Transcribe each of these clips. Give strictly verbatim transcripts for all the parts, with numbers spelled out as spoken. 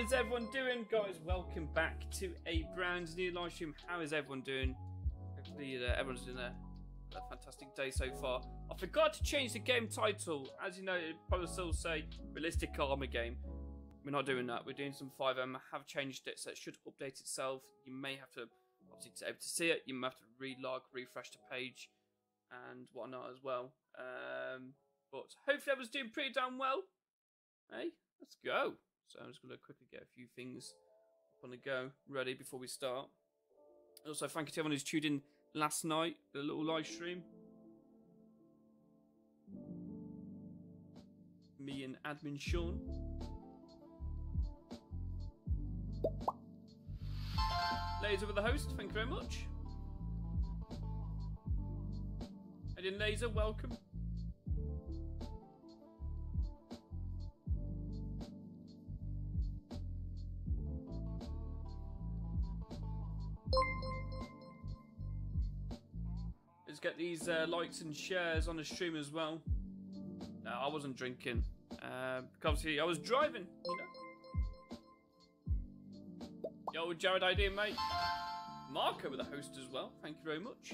is everyone doing? Guys, welcome back to a brand new live stream. How is everyone doing? Hopefully uh, everyone's doing a, a fantastic day so far. I forgot to change the game title. As you know, it probably still say Realistic Armor Game. We're not doing that. We're doing some five M. I have changed it, so it should update itself. You may have to, obviously, to be able to see it, you may have to relog, refresh the page, and whatnot as well. Um, but hopefully everyone's doing pretty damn well. Hey, let's go. So I'm just going to quickly get a few things up on the go, ready before we start. Also, thank you to everyone who's tuned in last night, the little live stream. Me and admin Sean. Laser with the host, thank you very much. Adin Laser, welcome. Let's get these uh, likes and shares on the stream as well. No, I wasn't drinking. Uh, because obviously I was driving, you know. Yo, Jared, I did, mate. Marco with the host as well. Thank you very much.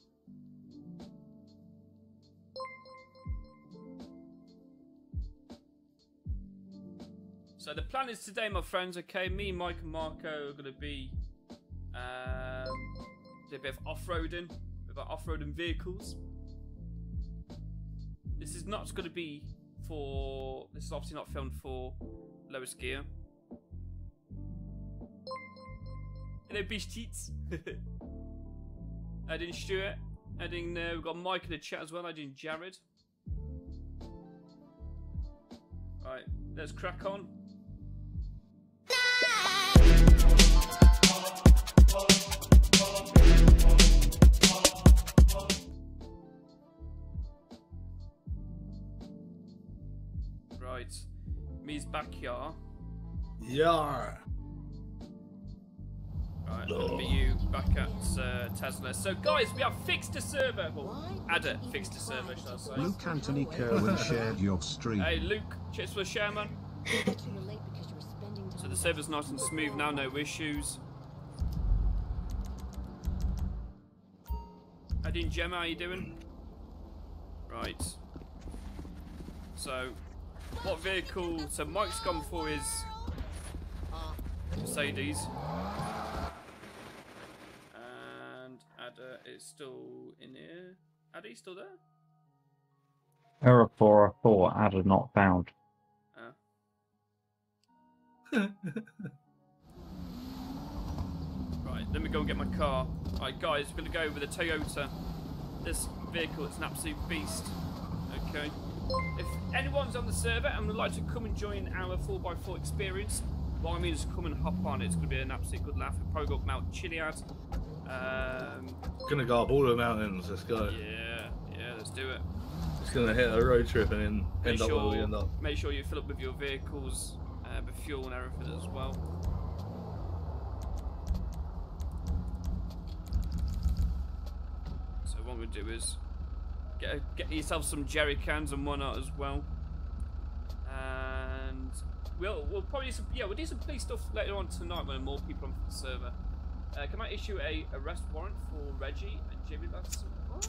So the plan is today, my friends. Okay, me, Mike, and Marco are going to be um, do a bit of off-roading. About off-roading vehicles. This is not going to be for. This is obviously not filmed for lowest gear. Hello, Beach Teats. Adding Stuart. Adding. Uh, we've got Mike in the chat as well. Adding Jared. Right, let's crack on. Right, me's backyard. Yeah. Right, that'll be you back at uh, Tesla. So, guys, we have fixed a server. Well, Adder fixed a server, shall I say? Luke Anthony Kerwin shared your stream. Hey, Luke, cheers for the share, man. So the server's nice and smooth now, no issues. Adin Gemma, how you doing? Right. So, what vehicle? So Mike's gone for his Mercedes, and Ada is still in here. Ada, you still there? Error four four. Ada not found. Oh. Right, let me go and get my car. Right, guys, we're gonna go with a Toyota. This vehicle is an absolute beast. Okay. If anyone's on the server and would like to come and join our four by four experience, by all means, come and hop on. It's going to be an absolute good laugh. We'll probably go up Mount Chiliad. Um, Gonna go up all the mountains. Let's go. yeah, yeah, let's do it. Just gonna hit a road trip and then Make end up sure, where we end up. make sure you fill up with your vehicles, uh, with fuel and everything as well. So what we'll do is get a, get yourself some jerry cans and whatnot as well. And we'll we'll probably do some, yeah we'll do some police stuff later on tonight when more people on the server. Uh, can I issue a arrest warrant for Reggie and Jimmy? That's what?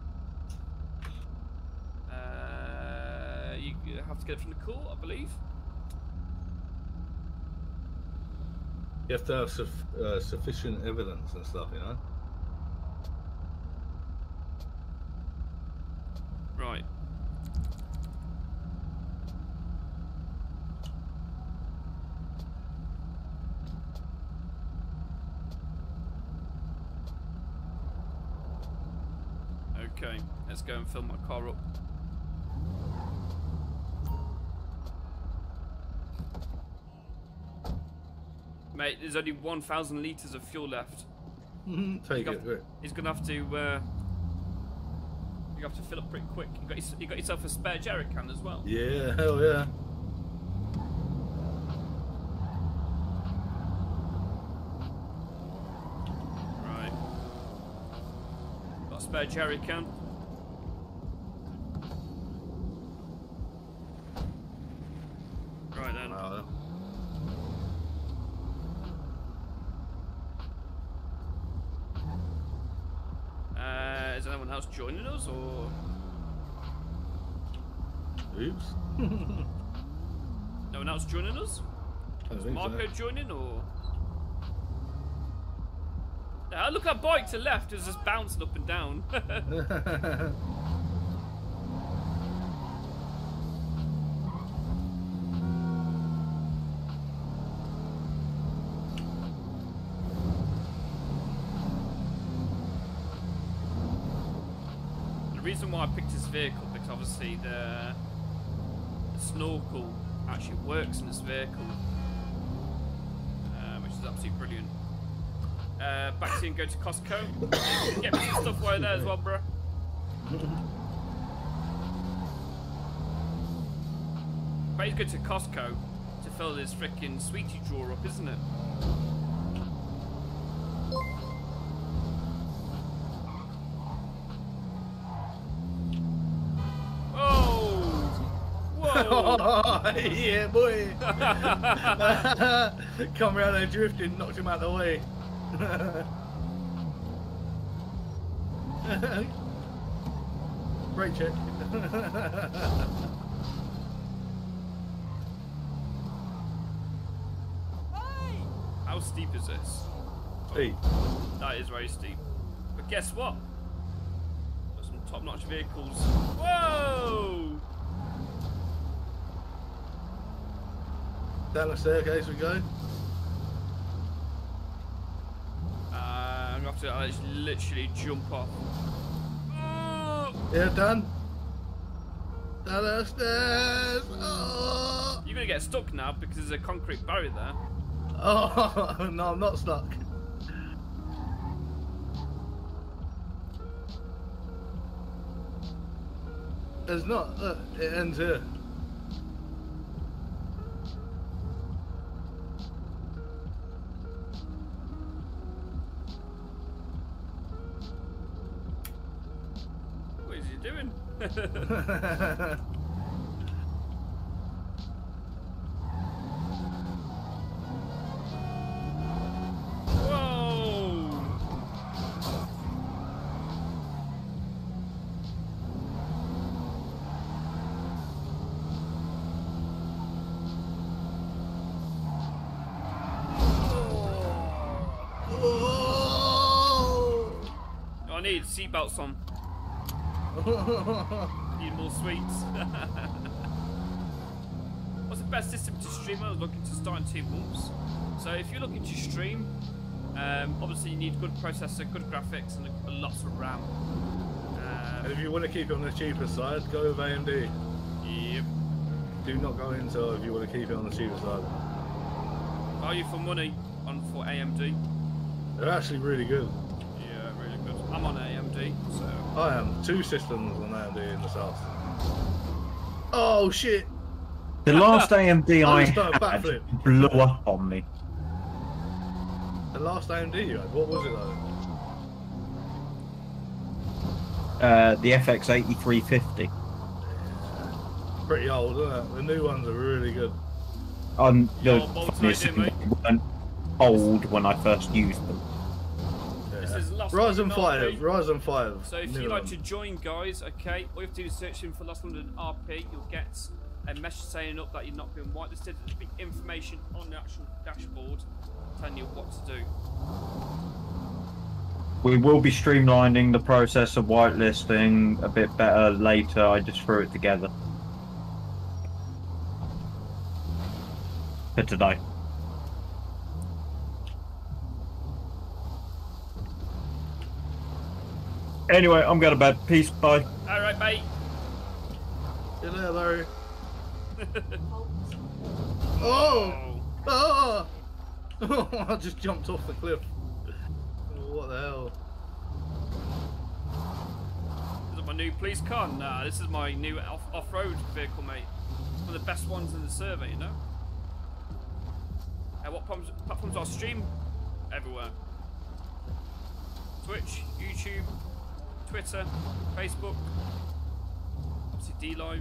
Uh, you have to get it from the court, I believe. You have to have suf uh, sufficient evidence and stuff, you know. Right. Okay, let's go and fill my car up. Mate, there's only one thousand litres of fuel left. Take you it. to, he's gonna have to. Uh, you have to fill up pretty quick. You got you got yourself a spare jerry can as well. Yeah, hell yeah. Right. Got a spare jerry can. Right then. Wow. else joining us, or? Oops. No one else joining us? I Is think Marco so. joining, or? Yeah, look at that bike to the left is just bouncing up and down. The reason why I picked this vehicle, because obviously the, the snorkel actually works in this vehicle, uh, which is absolutely brilliant. Uh, back to you and go to Costco. Get me some stuff while there as well, bro. But he's good to Costco to fill this freaking sweetie drawer up, isn't it? Oh, yeah, boy. Come around there drifting, knocked him out of the way. Brake check. How steep is this? Hey. That is very steep. But guess what? Got some top-notch vehicles. Whoa! Down the staircase we go. Uh, I'm gonna have to uh, literally jump off. Oh! Yeah, done. Down the stairs. Oh. You're gonna get stuck now because there's a concrete barrier there. Oh, no, I'm not stuck. There's not. Look, it ends here. What is he doing? I need seatbelts on. Need more sweets. What's the best system to stream? I was looking to start in two months. So if you're looking to stream, um, obviously you need good processor, good graphics, and a, lots of RAM. Um, And if you want to keep it on the cheaper side, go with A M D. Yep. Do not go Intel if you want to keep it on the cheaper side. Value for money on for A M D. They're actually really good. Yeah, really good. I'm on A M D, so. I am. Two systems on A M D in this house. Oh shit! The last A M D I I just done a had backflip. blew up on me. The last A M D you had, what was it though? Uh, the F X eighty-three fifty. Pretty old, isn't it? The new ones are really good. Um, the Your bolt funniest tight, thing, mate. they weren't old when I first used them. This is Lost Ryzen London five, R P. Ryzen five. So if new you'd like one. to join, guys, okay, all you have to do is search in for Lost London R P. You'll get a message saying up that you're not being whitelisted. There'll be information on the actual dashboard telling you what to do. We will be streamlining the process of whitelisting a bit better later. I just threw it together for today. Anyway, I'm going to bed. Peace. Bye. All right, mate. See you later, Larry. Oh. Oh! Oh! I just jumped off the cliff. Oh, what the hell? Is it my new police car? Nah, this is my new off off-road vehicle, mate. One of the best ones in the server, you know. Uh, what platforms, platforms are stream? Everywhere. Twitch, YouTube, Twitter, Facebook, obviously D Live.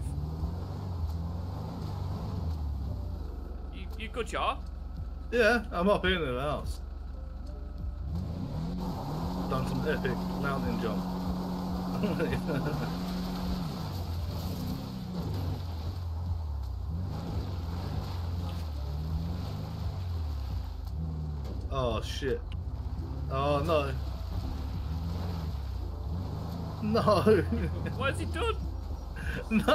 You, you good, Jar? Yeah, I'm up in the house. Done some epic mountain jump. Oh shit. Oh no. No. What has he done? No.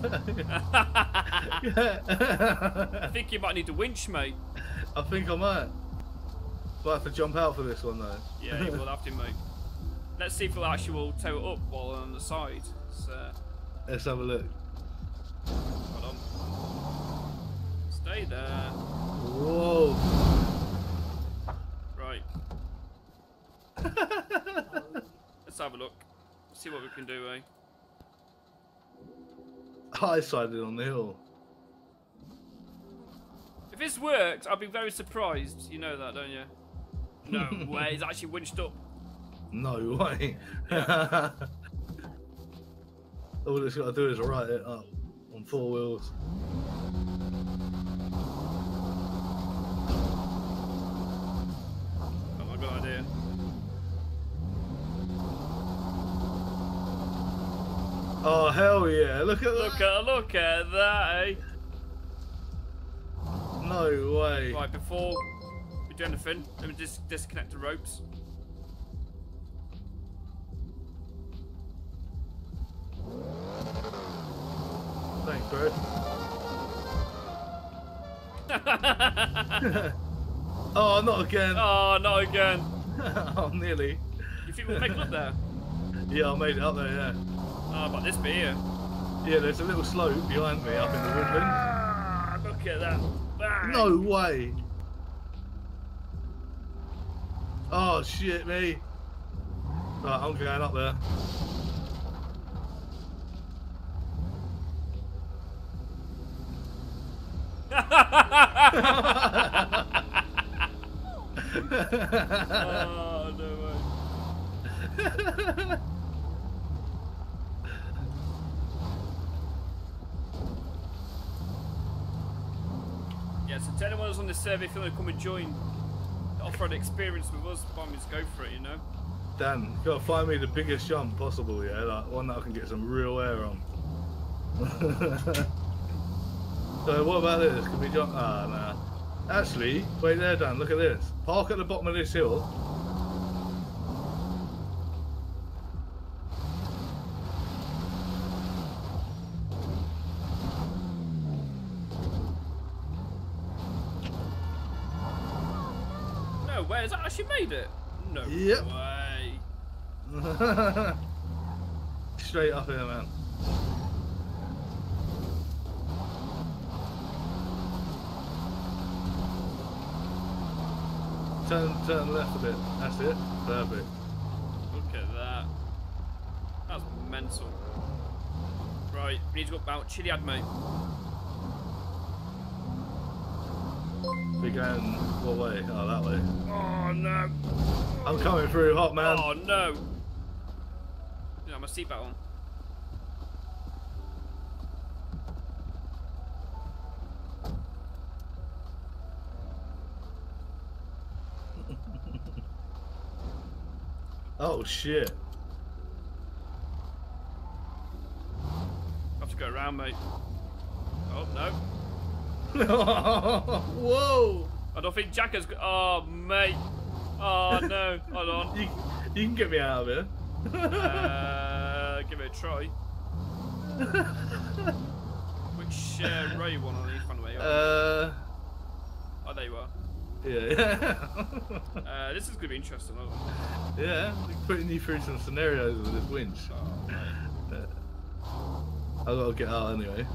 I think you might need a winch, mate. I think I might. We'll have to jump out for this one though. Yeah, you will have to, mate. Let's see if we'll actually will tow it up while on the side. So, Let's have a look. hold on. Stay there. Whoa. Right. Let's have a look. See what we can do, eh? I sided on the hill. If this works, I'll be very surprised. You know that, don't you? No way, it's actually winched up. No way. All it's got to do is write it up on four wheels. Oh my god, idea. Oh hell yeah! Look at Look that. at look at that, eh? No way. Right, before we do anything, let me just disconnect the ropes. Thanks, bro. Oh, not again. Oh, not again. Oh, nearly. You think we'll make it up there? Yeah, I made it up there. Yeah. Oh, about this bit here. Yeah, there's a little slope behind me up in the woodland. Ah, look at that. Bang. No way. Oh shit, me. Right, I'm going up there. Oh, no way. Yeah, so to anyone who's on the server, if you want to come and join the off-road experience with us, by me, just go for it, you know? Dan, you gotta find me the biggest jump possible, yeah? Like one that I can get some real air on. So what about this? Can we jump? Ah, nah. Actually, wait there, Dan. Look at this. Park at the bottom of this hill. No way, has that actually made it? No Yep. way. Straight up here, man. Turn, turn left a bit. That's it. Perfect. Look at that. That's mental. Right, we need to go up Mount Chiliad, mate. We're going what way? Oh, that way. Oh no. I'm coming through hot, man. Oh no. You know, my seatbelt on. Oh shit. I have to go around, mate. Oh no. Whoa! I don't think Jack has got. Oh mate. Oh no. Hold on. You, you can get me out of here. Uh, give it a try. Which uh, row you want on these, by the way? Uh, Oh, there you are. yeah. Uh, this is gonna be interesting, isn't it? Yeah, putting you through some scenarios with this winch. Oh, mate. Uh, I've got to get out anyway.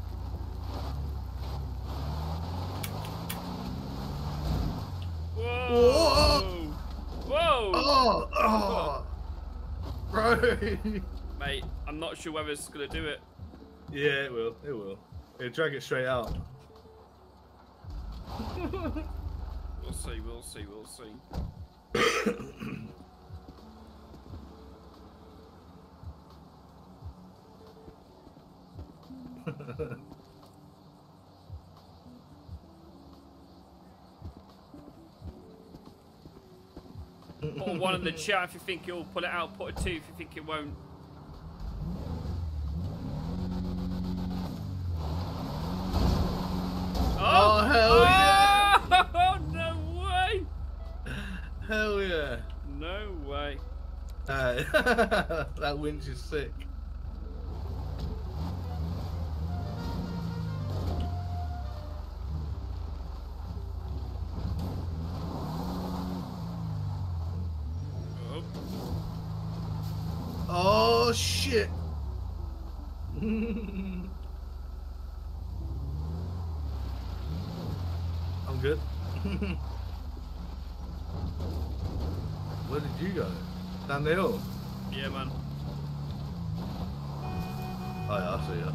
Whoa! Whoa! Oh, oh, bro. Mate, I'm not sure whether it's gonna do it. Yeah, it will. It will. It'll drag it straight out. We'll see, we'll see, we'll see. Put a one in the chat if you think you'll pull it out. Put a two if you think it won't. mate. That winch is sick. Oh, Oh shit. I'm good. Where did you go? Down the hill? yeah, man. Oh yeah, I see ya.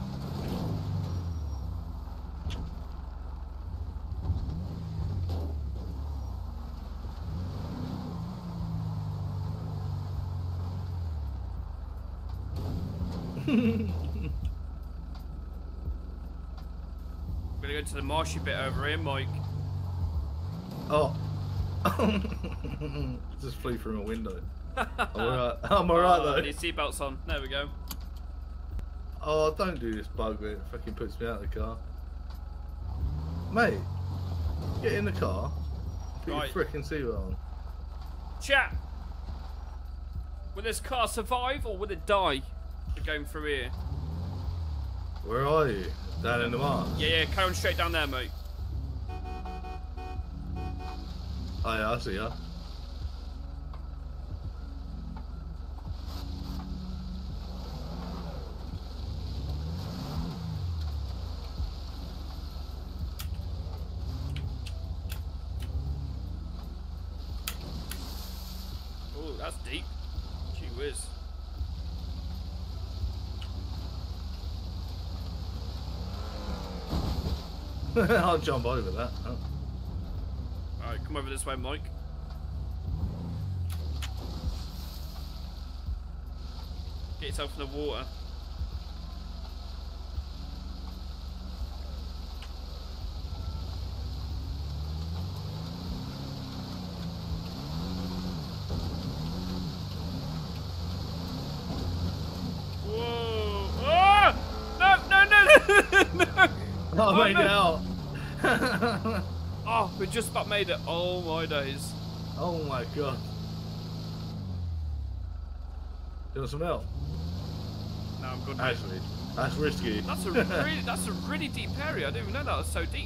We're gonna go to the marshy bit over here, Mike. Oh. Just flew through a window. I'm alright. I'm alright Oh, though. need seatbelts on. There we go. Oh, don't do this bug where it fucking puts me out of the car. Mate, get in the car. Put Right. your frickin' seatbelt on. Chat. Will this car survive or will it die? We're going through here. Where are you? Down in the marsh? Yeah, yeah. Carry on straight down there, mate. Oh yeah, I see ya. Oh, that's deep. Gee whiz. I'll jump over that. Oh. Alright, come over this way, Mike. Get yourself in the water. Whoa! Ah! No, no, no, no, no! I Oh, made no. it out. Oh, we just about made it. Oh my days. Oh my god. You want some help? No, I'm good. mate. Actually, that's risky. That's a really, that's a really deep area. I didn't even know that was so deep.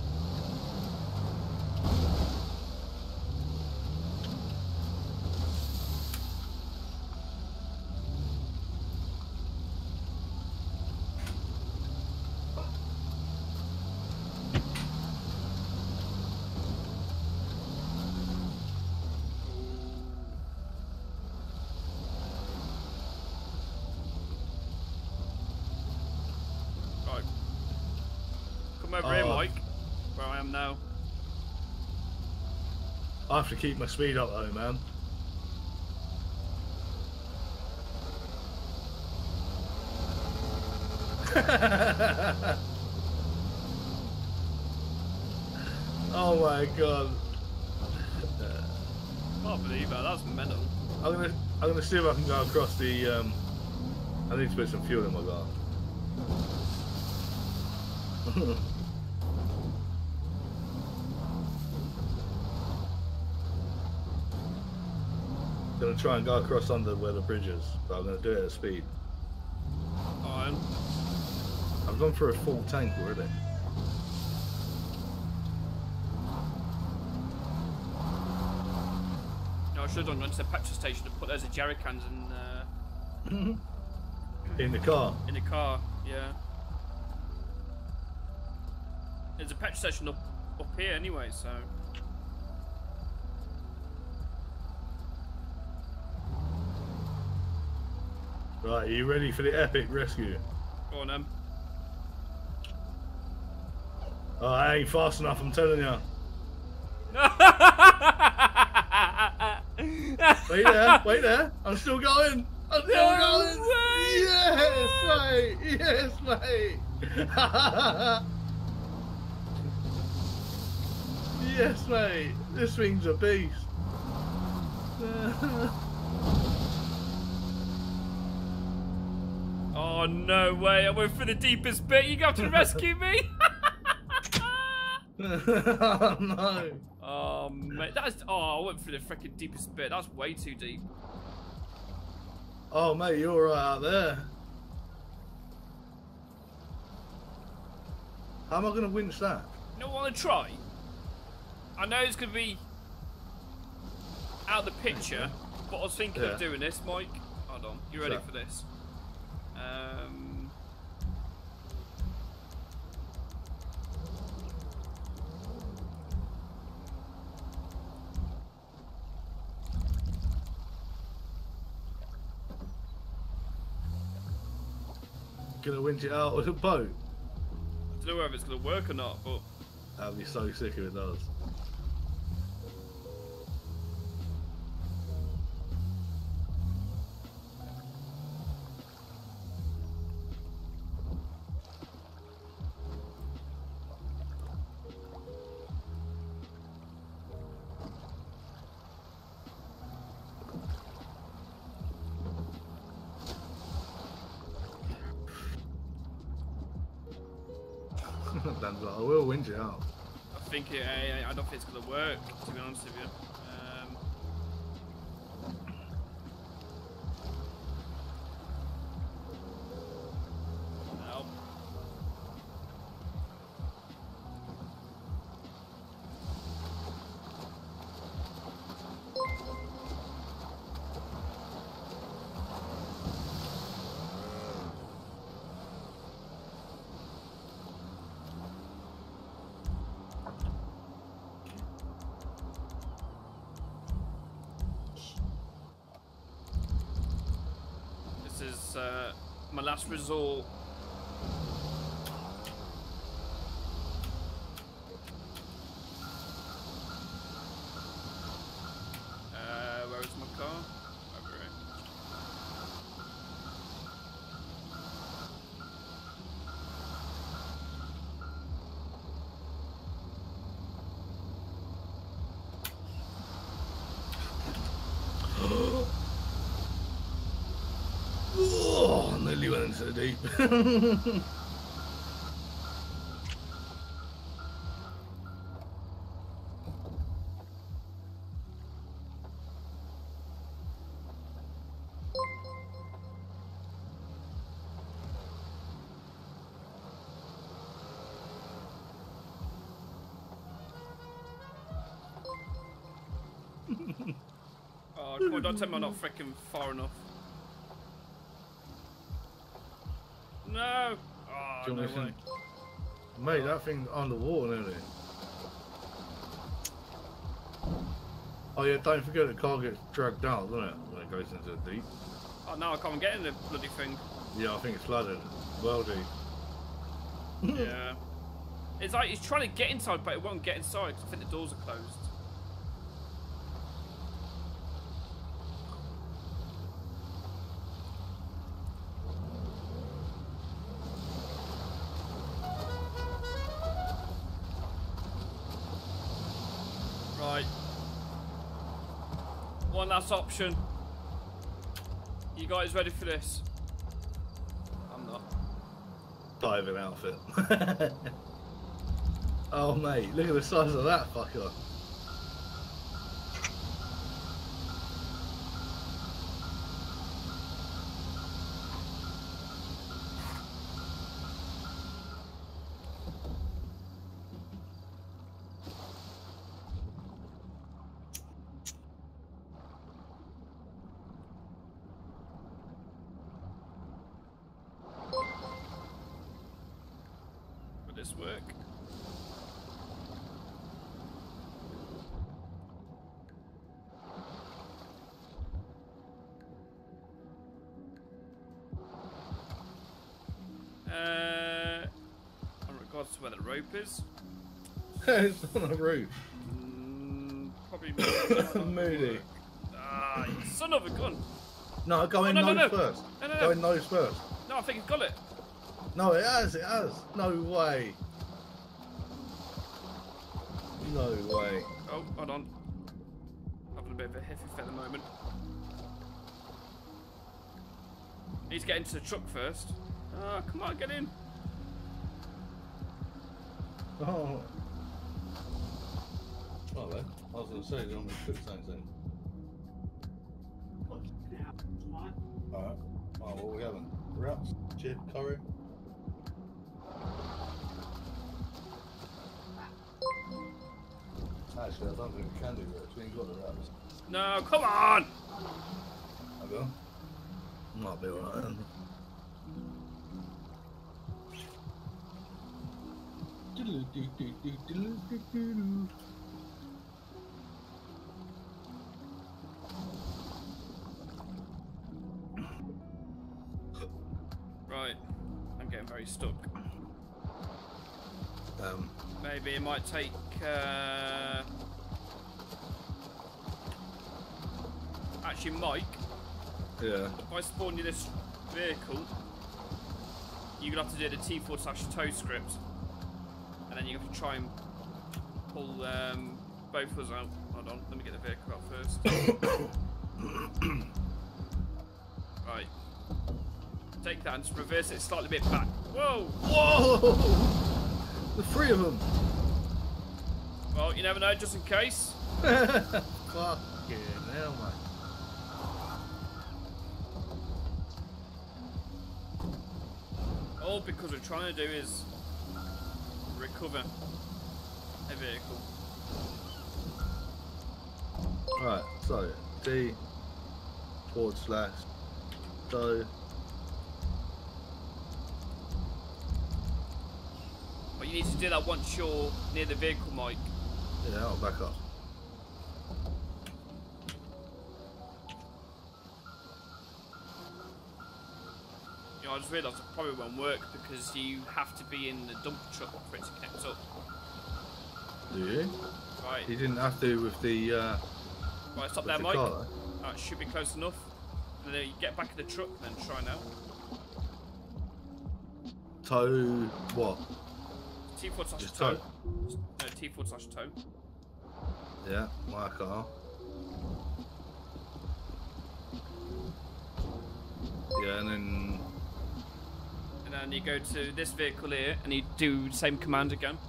Right. Come over here, Oh. Mike. Where I am now. I have to keep my speed up though, man. Oh my god. Can't believe that. That's mental. I'm gonna I'm gonna see if I can go across the um I need to put some fuel in my car. Gonna try and go across under where the bridge is, but I'm gonna do it at speed. Alright. I've gone for a full tank already. No, I should have done gone to the petrol station and put those jerry cans in uh, In the car. in the car. Yeah. There's a petrol station up up here anyway, so. Right, are you ready for the epic rescue? Go on, um. Oh, I ain't fast enough, I'm telling you. Wait there, wait there. I'm still going. I'm still No going. way, Yes, mate. Yes, mate. Yes, mate. This thing's a beast. Oh no way! I went for the deepest bit. You got to rescue me. Oh, no. Oh mate, that's oh I went for the freaking deepest bit. That's way too deep. Oh, mate, you're right out there. How am I going to winch that? You don't want to try? I know it's going to be out of the picture, but I was thinking Yeah. of doing this, Mike. Hold on, you ready Sure. for this? Um, Gonna winch it out with a boat? I don't know whether it's going to work or not, but That'd be so sick if it does. Dan's like, I will winch it out. I think it, I, I don't think it's going to work, to be honest with you. Um, no. This is uh, my last resort. Uh, where is my car? Over here. Oh, nearly went into the deep. Oh, come on, don't tell me I'm not freaking far enough. No! Oh, Do you no want me way. to- Mate, that thing's underwater, isn't it? Oh yeah, don't forget the car gets dragged out, doesn't it? When it goes into the deep. Oh, no, I can't get in the bloody thing. Yeah, I think it's flooded. Well deep. Yeah. It's like he's trying to get inside, but it won't get inside because I think the doors are closed. Right. One last option. You guys ready for this? I'm not. Diving outfit. Oh mate, look at the size of that fucker. Will this work? Uh, in regards to where the rope is, It's on the roof. mm, probably not Moody. work. Ah, you son of a gun! No, go in Oh, no, no, nose no. first. No, no, Go no. in nose first. No, I think it's got it. No, it has, it has. No way. No way. Oh, hold on. Having a bit of a hiffy fit at the moment. Need to get into the truck first. Ah, come on, get in. Oh. Oh, then. I was going to say, I'm going to put something. Alright. Oh, what are we having? Wraps? Chip? Curry? Actually, I don't think we can do wraps. We ain't got the wraps. No, come on! I go. Might be alright then. Right, I'm getting very stuck. Um, Maybe it might take. Uh... Actually, Mike, yeah. if I spawn you this vehicle, you're gonna have to do the T four slash tow script, and then you have to try and pull um, both of us out. Hold on, let me get the vehicle out first. Right. Take that and just reverse it slightly a bit back. Whoa! Whoa! The three of them! Well, you never know, just in case. Fucking hell, mate. All because we're trying to do is recover a vehicle. Right, so D forward slash so Well, you need to do that once you're near the vehicle, Mike. yeah, I'll back up. You know, I just realised it probably won't work because you have to be in the dump truck for it to connect up. Do you? Right. You didn't have to with the uh Right, stop with there, the Mike. car, That should be close enough. And then you get back in the truck and then try now. tow what? T forward slash Just tow. tow. No, T forward slash tow. Yeah, my car. Yeah, and then And then you go to this vehicle here and you do the same command again.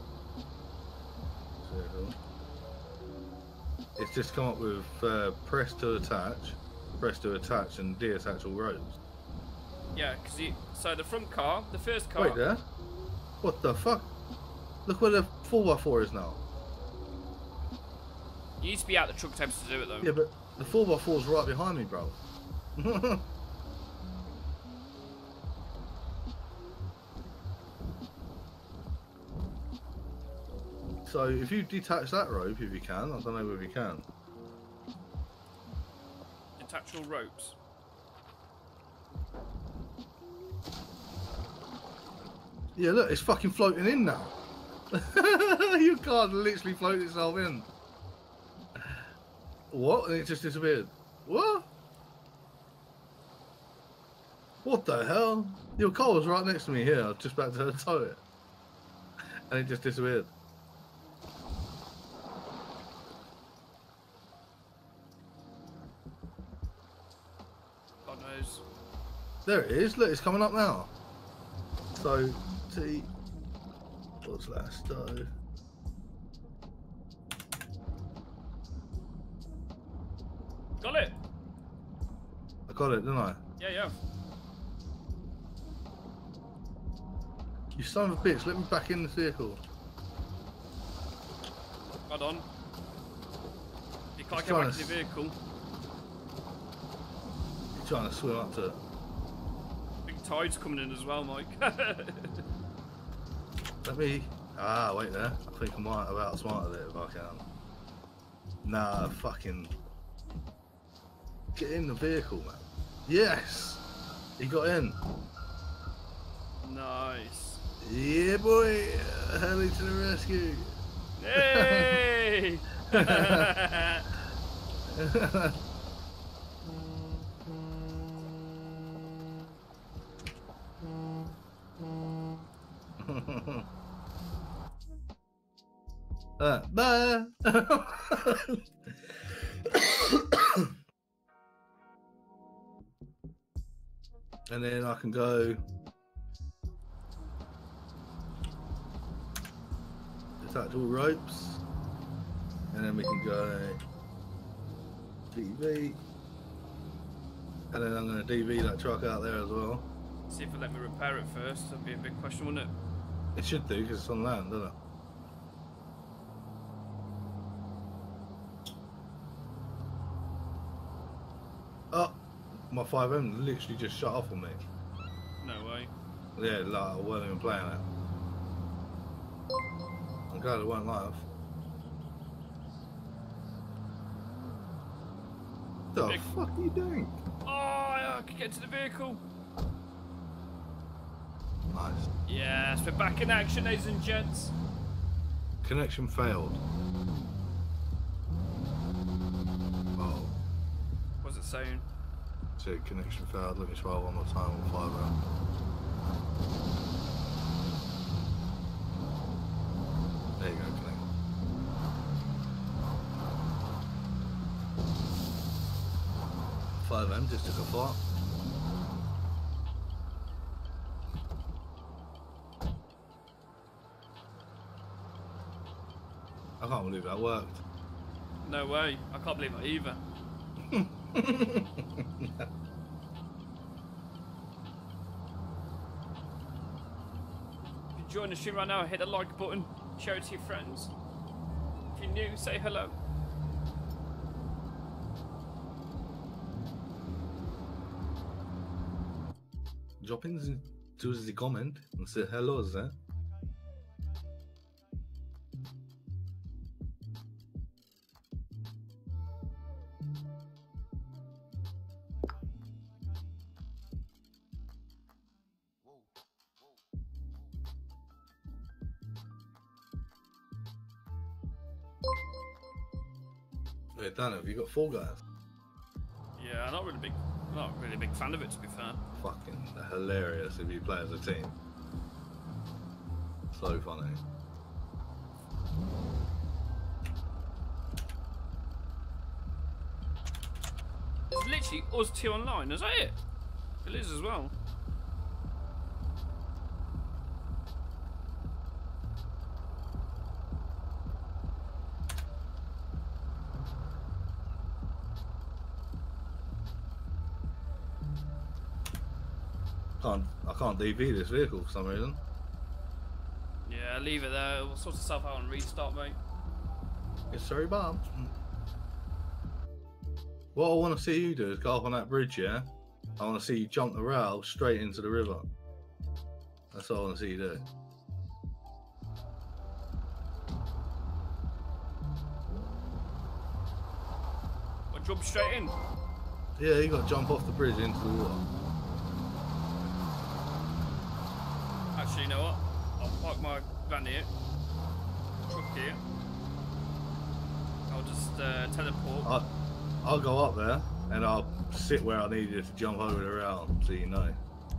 circle. It's just come up with uh, press to attach, press to attach, and deattach all ropes. Yeah, because you. So the front car, the first car. Wait there. What the fuck? Look where the four by four is now. You need to be out the truck attempts to do it though. Yeah, but the four by four is right behind me, bro. So if you detach that rope, if you can, I don't know whether you can. Detach all ropes. Yeah, look, it's fucking floating in now. Your car literally floated itself in. What? And it just disappeared. What? What the hell? Your car was right next to me here. I was just about to tow it. And it just disappeared. God knows. There it is. Look, it's coming up now. So, T. What's that? So. Got it! I got it, didn't I? Yeah, yeah. You son of a bitch, let me back in the vehicle. Hold on. You can't It's get back trying to the to- vehicle. You're trying to swim up to it. Big tide's coming in as well, Mike. Let me. Ah, wait there. I think I might have outsmarted it if I can. Nah, fucking. Get in the vehicle, man. Yes! He got in. Nice. Yeah, boy! Heli to the rescue! Hey! uh, bye! And then I can go attach all ropes, and then we can go T V, And then I'm going to D V that truck out there as well. See if it let me repair it first. That'd be a big question, wouldn't it? It should do because it's on land, doesn't it? Oh, my five M literally just shut off on me. No way. Yeah, like I wasn't even playing it. I'm glad it weren't live. The Big... fuck are you doing? Oh, I can get to the vehicle. Nice. Yes, we're back in action, ladies and gents. Connection failed. Oh. What's it saying? So connection failed. Let me try one more time on five M. There you go, connect. five M just took a fart. I can't believe that worked. No way. I can't believe it either. If you join the stream right now, hit the like button, share it to your friends. If you're new, say hello. Drop in to the comment and say hello there. Wait, Dan, have you got Fall Guys? Yeah, I'm not really big, not really a big fan of it, to be fair. Fucking hilarious if you play as a team. So funny. It's literally us two online, is that it? It is as well. Can't, I can't D V this vehicle for some reason. Yeah, leave it there. We'll sort itself out and restart, mate. It's sorry, Bob. What I want to see you do is go up on that bridge, yeah? I want to see you jump the rail straight into the river. That's what I want to see you do. Or jump straight in. Yeah, you got to jump off the bridge into the water. Actually, you know what? I'll park my van here. Truck here. I'll just uh, teleport. I'll, I'll go up there and I'll sit where I need you to jump over the rail so you know.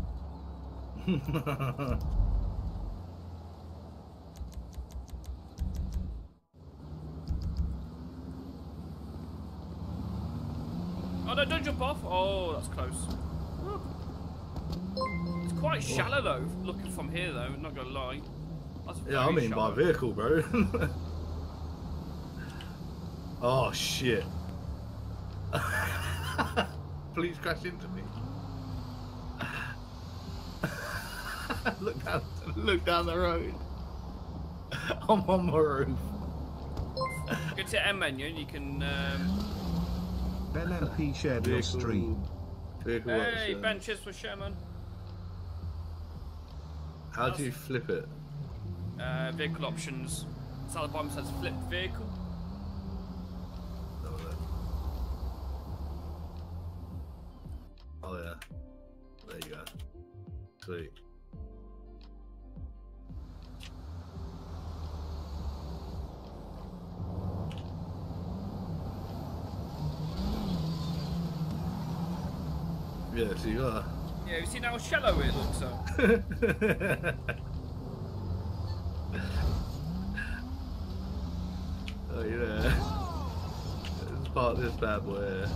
Oh no, don't jump off. Oh, that's close. It's quite shallow though, looking from here though, not gonna lie. That's Yeah, I mean shallow. by vehicle, bro. Oh shit. Please crash into me. Look down, look down the road. I'm on my roof. Go to the M menu and you can. Um... Ben M P shared your stream. Vehicle Hey, option. Ben, cheers for Sherman. How do you flip it? Uh, vehicle options. It's at the bottom says flip vehicle. Oh yeah. There you go. Sweet. Yeah, so you gotta... Yeah, you see how shallow it looks so. Oh yeah. Let's park this bad boy here.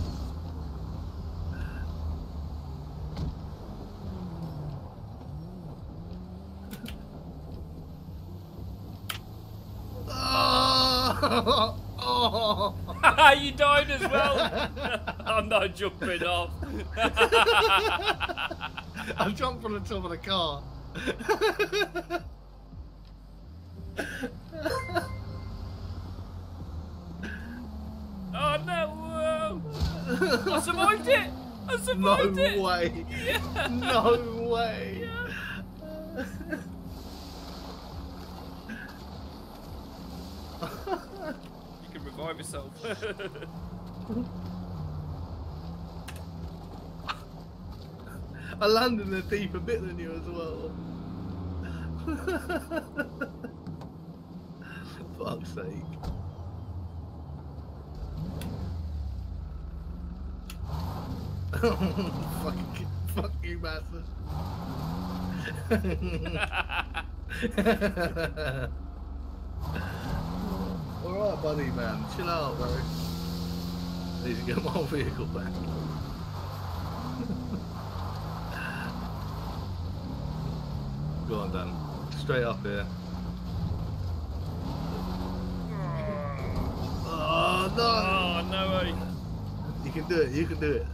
Oh! Oh! You died as well. I'm not jumping off. I've jumped on the top of the car. Oh no! Whoa. I survived it! I survived No it! way! Yeah. No way! Yeah. You can revive yourself. I landed in a deeper bit than you as well. Fuck's sake. Fucking, fuck you, bastard. Alright, buddy, man. Chill out, bro. Need to get my vehicle back. Go on, Dan. Straight up here. Oh, no! Oh, no way. You can do it, you can do it.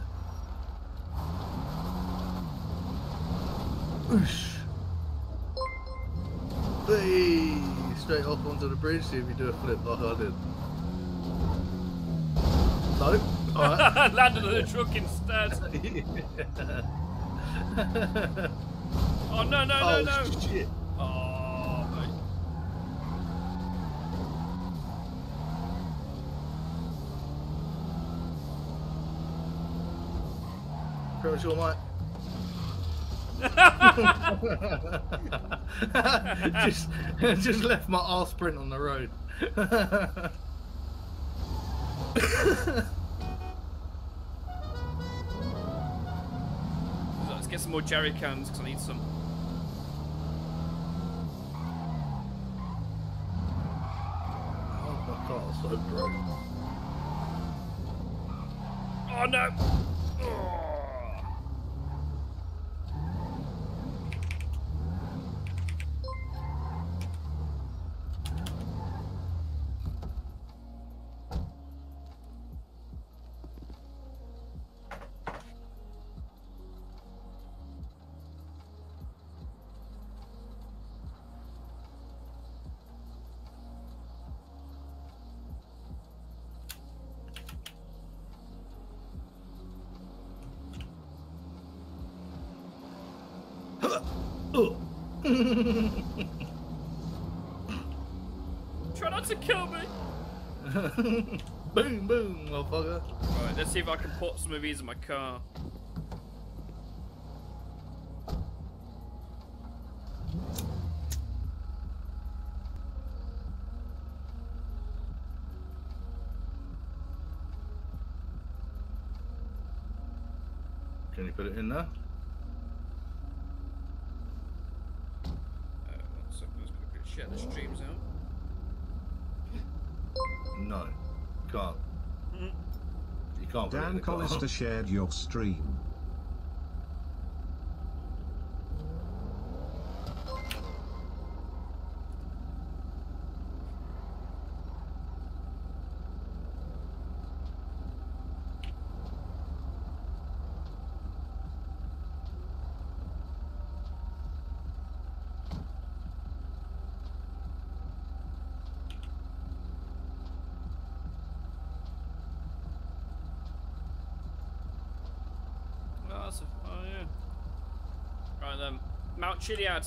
Whoosh. Hey, straight off onto the bridge, see if you do a flip like I did. No? Alright. Landed on the truck instead. Oh, no, no, Oh, no, no. shit. Oh, mate. Pretty sure, mate. just, just left my arse print on the road. Let's get some more jerry cans because I need some. Oh, my car's so broke. Oh no! Oh. Try not to kill me. Boom, boom, motherfucker. Right, let's see if I can put some of these in my car. Can you put it in there? Share the streams out. No, can't. Mm. You can't. put it in Dan the car. Collister shared your stream. Oh yeah. Right then, Mount Chiliad.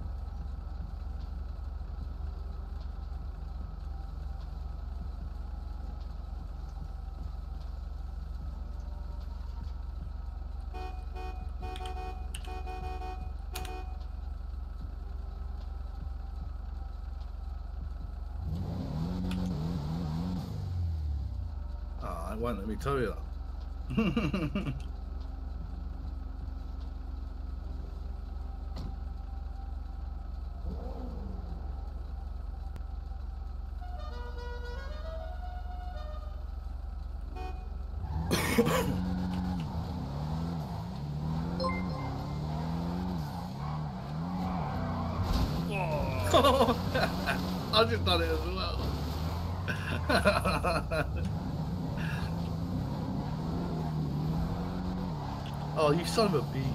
Ah, it won't let me tow you. I've just done it as well. Oh, you son of a bitch.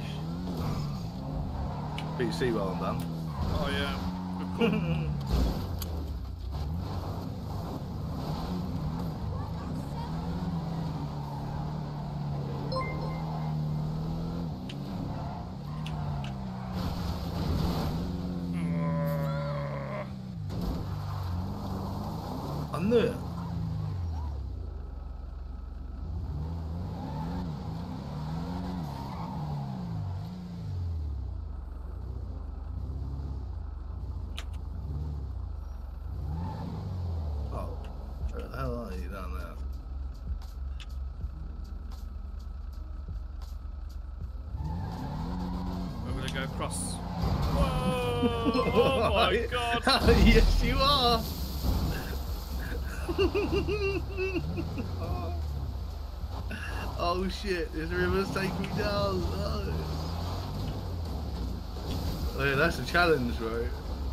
But you see well done. Oh yeah. Good call. I knew it. Oh, where the hell are you down there? We're gonna go across. Whoa! Oh my god! Yes, you are. Oh shit! This river's taking me down. Oh. Oh, yeah, that's a challenge, right?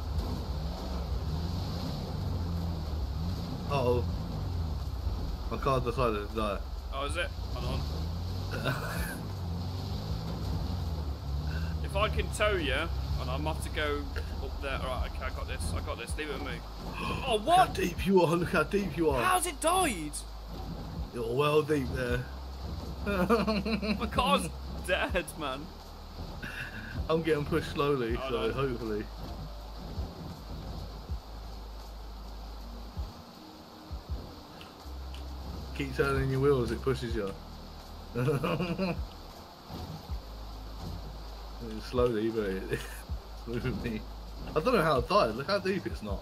Uh oh. My car decided to die. Oh, is it? Hold on. If I can tow you, and I'm off to go up there. Alright, okay, I got this. I got this. Leave it with me. Oh, Look what? how deep you are. Look how deep you are. How's it died? You're well deep there. My car's dead, man. I'm getting pushed slowly, Oh, so no. hopefully. Keep turning your wheels, it pushes you. Slowly, but it's moving me. I don't know how it died. Look how deep it's not.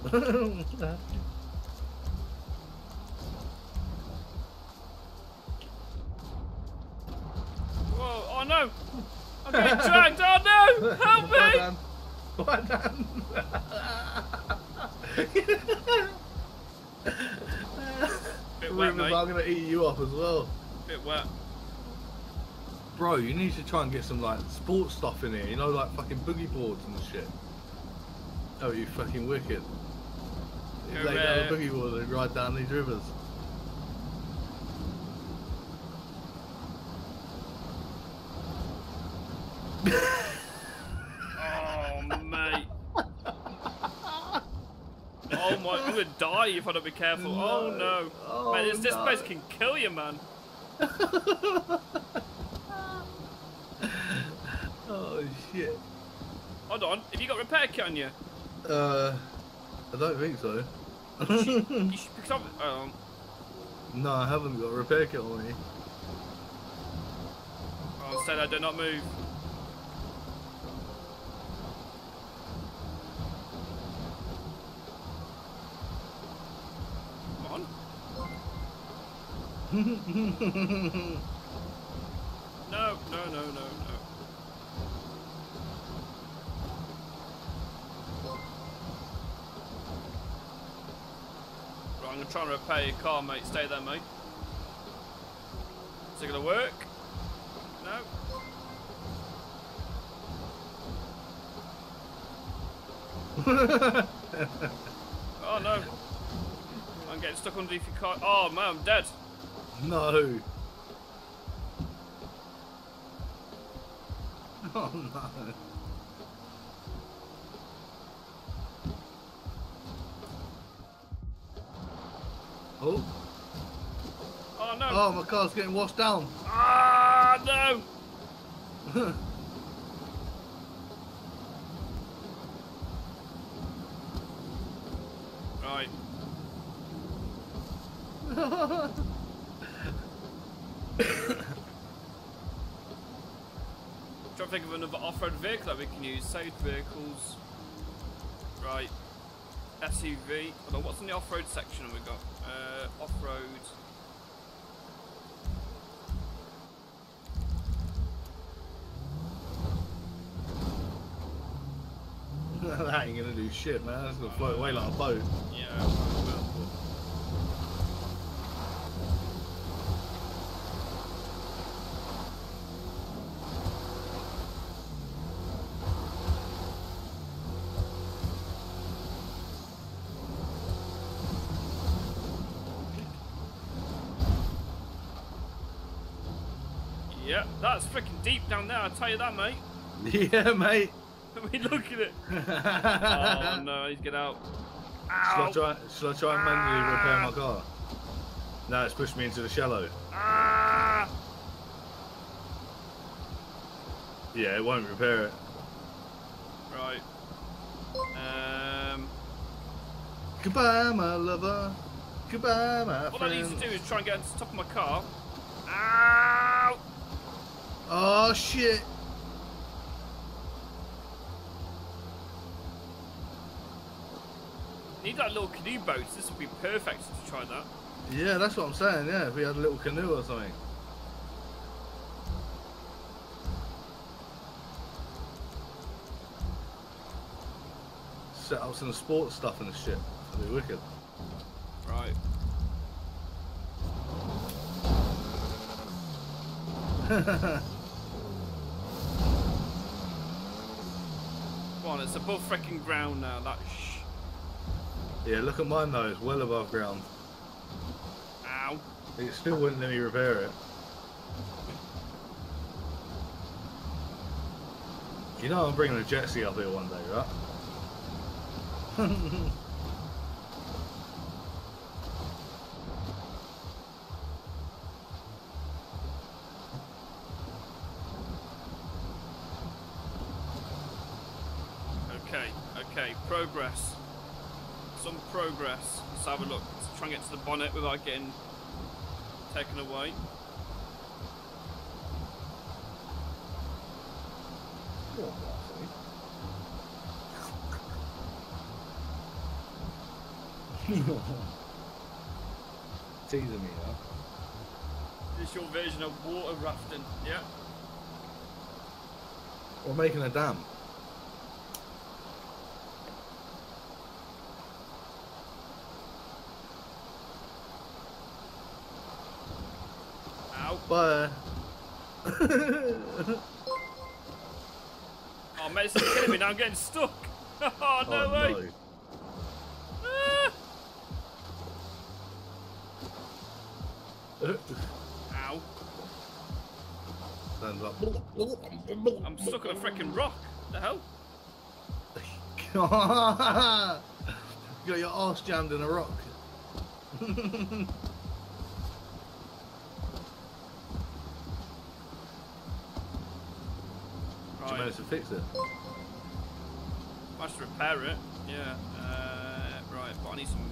Whoa! Oh no! I'm getting dragged! Oh no! Help me! Well done. Bit The wet, river's mate. are gonna eat you up as well. Bit wet. Bro, you need to try and get some like sports stuff in here, you know, like fucking boogie boards and shit. Oh, you fucking wicked. You Go lay down there. a boogie board and ride down these rivers. Oh mate. Oh my! I'm gonna die if I don't be careful. Oh no! Oh, Man, this, this no. place can kill you, man. Oh shit. Hold on. Have you got repair kit on you? Uh, I don't think so. You should, you should pick up. Um, No, I haven't got a repair kit on me. oh, instead I do not move. Come on. No, no, no, no, no. Right, I'm gonna try and repair your car, mate. Stay there, mate. Is it gonna work? No. Oh no. I'm getting stuck underneath your car. Oh man, I'm dead. No. Oh no. Oh. Oh no. Oh, my car's getting washed down. Ah no. Right. Trying to think of another off-road vehicle that we can use. Saved vehicles. Right. S U V. Hold on, what's in the off-road section have we got? Uh, off-road. That ain't gonna do shit, man. That's gonna float away like a boat. Yeah. Well, Yeah, that's freaking deep down there, I'll tell you that, mate. Yeah, mate. I mean, look at it. Oh, no, I need to get out. Ow. Shall I try, shall I try and manually repair my car? No, it's pushed me into the shallow. Ah! Yeah, it won't repair it. Right. Um... Goodbye, my lover. Goodbye, my All friend. I need to do is try and get to the top of my car. Ow! Oh, shit. Need that little canoe boat. This would be perfect to try that. Yeah, that's what I'm saying, yeah, if we had a little canoe or something. Set up some sports stuff and shit. That'd be wicked. Right. Come on, it's above freaking ground now. That shh. Yeah, look at mine though, it's well above ground. Ow. It still wouldn't let me repair it. You know I'm bringing a jet ski up here one day, right? Okay, okay, progress. Some progress. Let's have a look. Let's try and get to the bonnet without getting taken away. Teasing me, huh? This is your version of water rafting, yeah? We're making a dam. Ow. Bye. Oh, mate, this is killing me now. I'm getting stuck. Oh, no Oh, way. no. Ah. Ow. Stands up. I'm stuck on a freaking rock. What the hell? You got your arse jammed in a rock. Did you manage to fix it? I should repair it. Yeah. Uh, right, but I need some.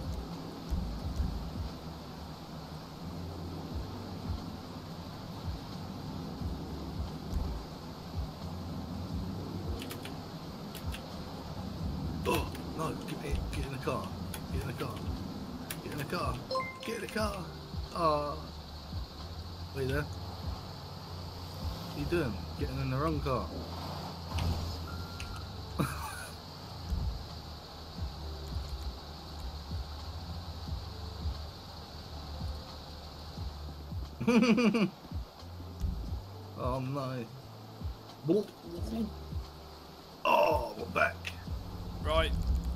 Oh no! Get in! Get in the car! Get in the car! Get in the car! Get in the car! Oh, wait there. What are you doing? Getting in the wrong car. Oh no. Oh, we're back. Right.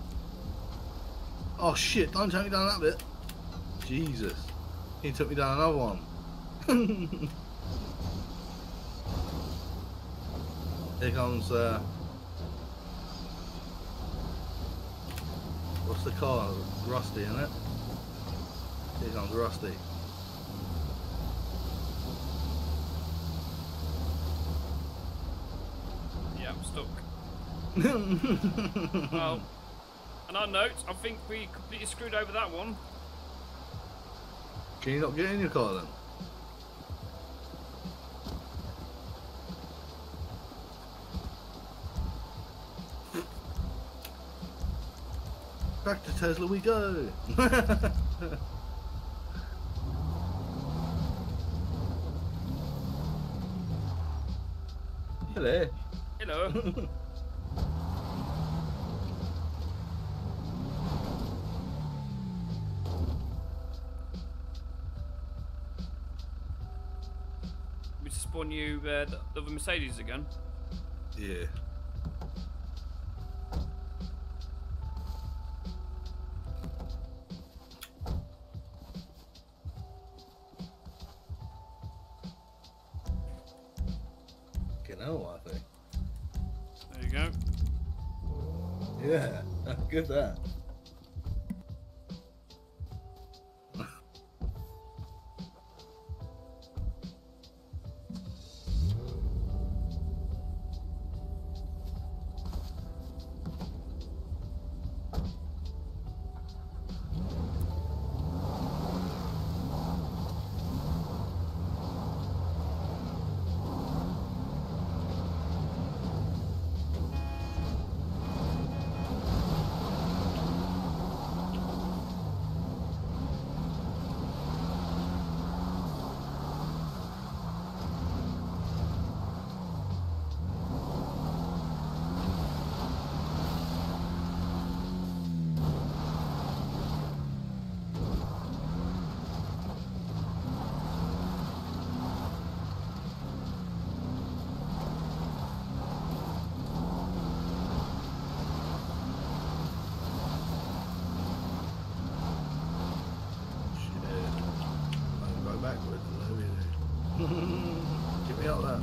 Oh shit, don't take me down that bit. Jesus. He took me down another one. Here comes, uh... what's the car? Rusty, isn't it? Here comes Rusty. Yeah, I'm stuck. Well, on our note, I think we completely screwed over that one. Can you not get in your car then? Back to Tesla we go! Hello. Hello. We just spawn you uh, the, the other Mercedes again. Yeah. fucking hell, I think. There you go. Yeah, that's good that. Get me out there.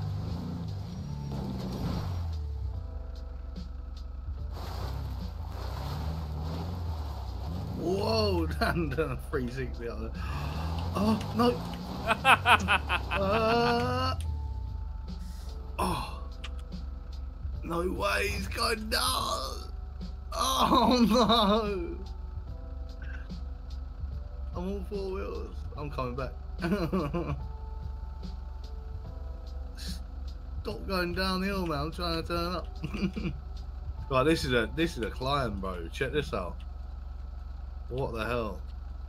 Whoa, Dan done a three sixty out there. Oh, no. uh, oh. No way, he's going down. Oh, no. I'm on four wheels. I'm coming back. Stop going downhill, man. I'm trying to turn up. Right, this is a this is a climb, bro. Check this out. What the hell?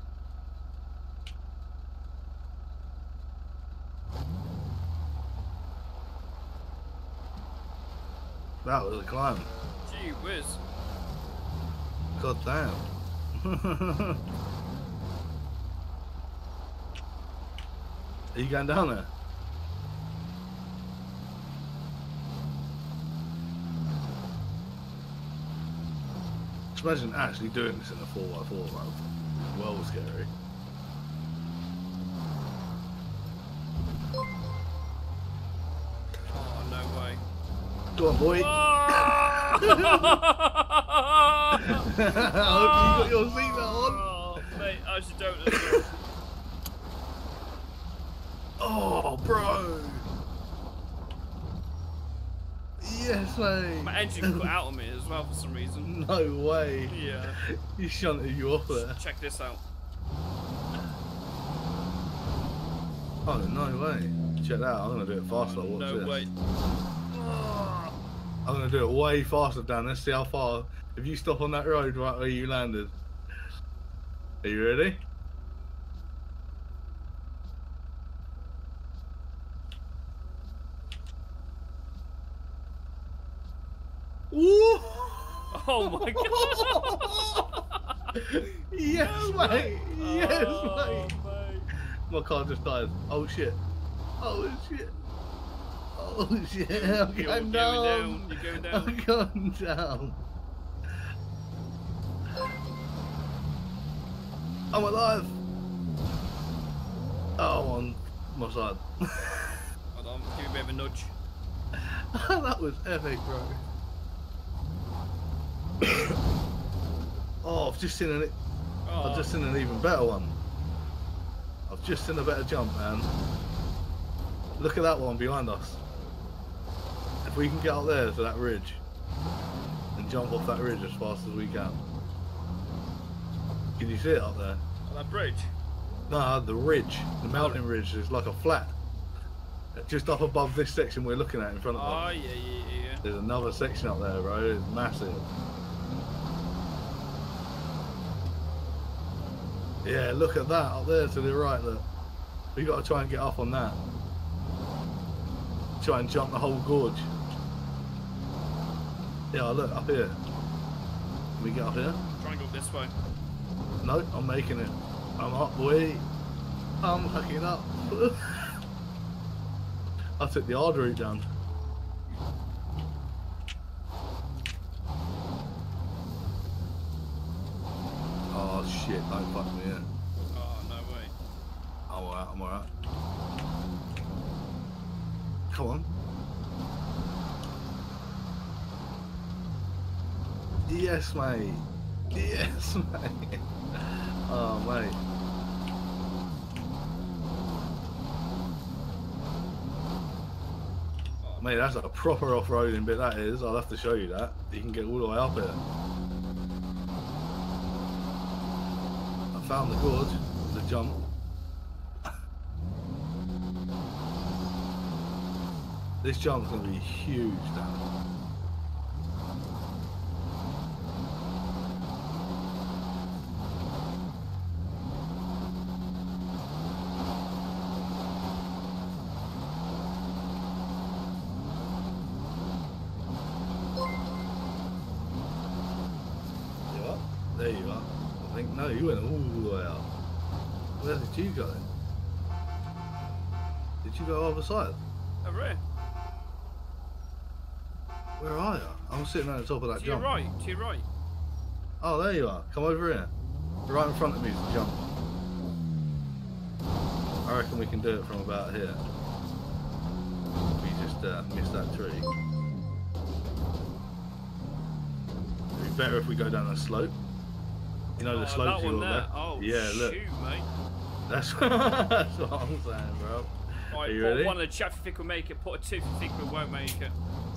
That was a climb. Gee whiz. God damn. Are you going down there? Just imagine actually doing this in a four by four, man. It's well scary. Oh, no way. Go on, boy. Oh! I hope you got your seatbelt on. Oh, mate, I actually don't know. Oh, bro. Yes, mate. My engine cut out on me as well for some reason. No way. Yeah. He shunted you off there. Check this out. Oh, no way. Check that out. I'm going to do it faster. Oh, Watch no this. way. I'm going to do it way faster, Dan. Let's see how far. If you stop on that road right where you landed. Are you ready? Woo! Oh my god! Yes, mate! Yes, Oh, mate! mate. My car just died. Oh shit! Oh shit! Oh shit! I'm You're going going down. down. You're going down. I'm going down. I'm alive. Oh, I'm on my side. Hold on, give me a bit of a nudge. That was epic, bro. Oh, I've just seen an. Oh. I've just seen an even better one. I've just seen a better jump, man. Look at that one behind us. If we can get up there to that ridge and jump off that ridge as fast as we can. Can you see it up there? On that bridge? No, the ridge, the mountain ridge is like a flat. Just up above this section we're looking at in front of us. Oh, yeah, yeah, yeah, yeah. There's another section up there, bro. It's massive. Yeah, look at that up there to the right. Look, we got to try and get up on that. Try and jump the whole gorge. Yeah, look up here. Can we get up here? Try and go this way. No, I'm making it. I'm up, boy. I'm hooking up. I took the hard route down. Oh shit, don't fuck me in. Oh, no way. I'm alright, I'm alright. Come on. Yes, mate. Yes, mate. Oh, mate. Mate, that's a proper off-roading bit, that is. I'll have to show you that. You can get all the way up here. I found the gorge, the jump. This jump's going to be huge, Dan. There you are. I think, no, you went all the way up. Where did you go? Did you go other side? Over here. Where are you? I'm sitting at the top of that To jump. your right, to your right. Oh, there you are. Come over here. Right in front of me is the jump. I reckon we can do it from about here. We just uh, missed that tree. It'd be better if we go down the slope. You know the Oh, slopes that you one got there. there? Oh, yeah, look. shoot, mate. That's, that's what I'm saying, bro. Right, Are you put ready? one of the chaps you think will make it, put a two if you think we won't make it.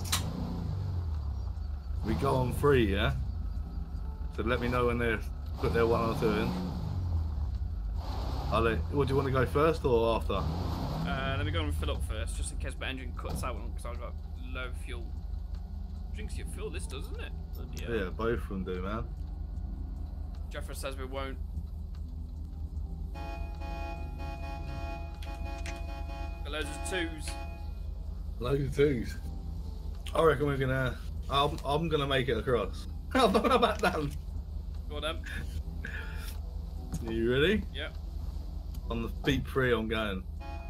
We go on three, yeah? So let me know when they put their one or two in. I'll let, what, do you want to go first or after? Uh, let me go and fill up first, just in case my engine cuts out because I've got low fuel. Drinks your fuel, this does, doesn't it? Bloody hell. Yeah, both of them do, man. Jeffrey says we won't. Got loads of twos. Loads of twos. I reckon we're gonna. I'm, I'm gonna make it across. How about that? Go on then. Are you ready? Yeah. On the beat three, I'm going.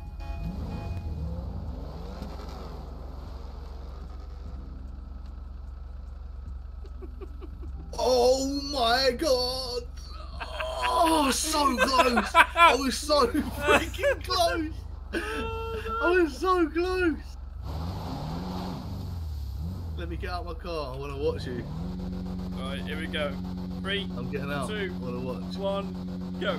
Oh my god! Oh, so close! I was so freaking close! I was so close! Let me get out my car, I want to watch you. Alright, here we go. Three, I'm getting out, two, I want to watch. one, go.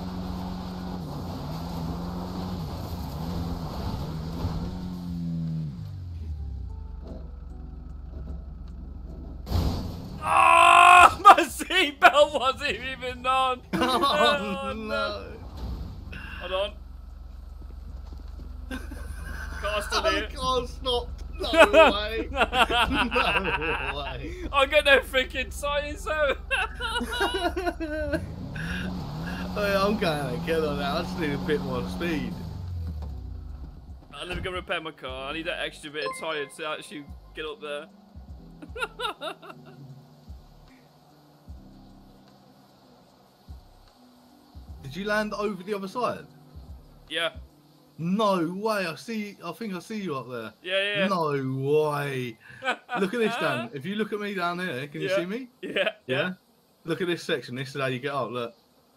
Ah, my seatbelt wasn't even on. Oh, no! Hold on. Car's still I here. can't stop! No way! No way! I'll get no freaking science out. Hey, I'm going to kill on that. I just need a bit more speed. I'm never gonna repair my car. I need that extra bit of tyre to actually get up there. Did you land over the other side? Yeah. No way! I see. I think I see you up there. Yeah, yeah. No way! Look at this, Dan. If you look at me down here, can you Yeah. see me? Yeah, yeah. Yeah. Look at this section. This is how you get up. Look.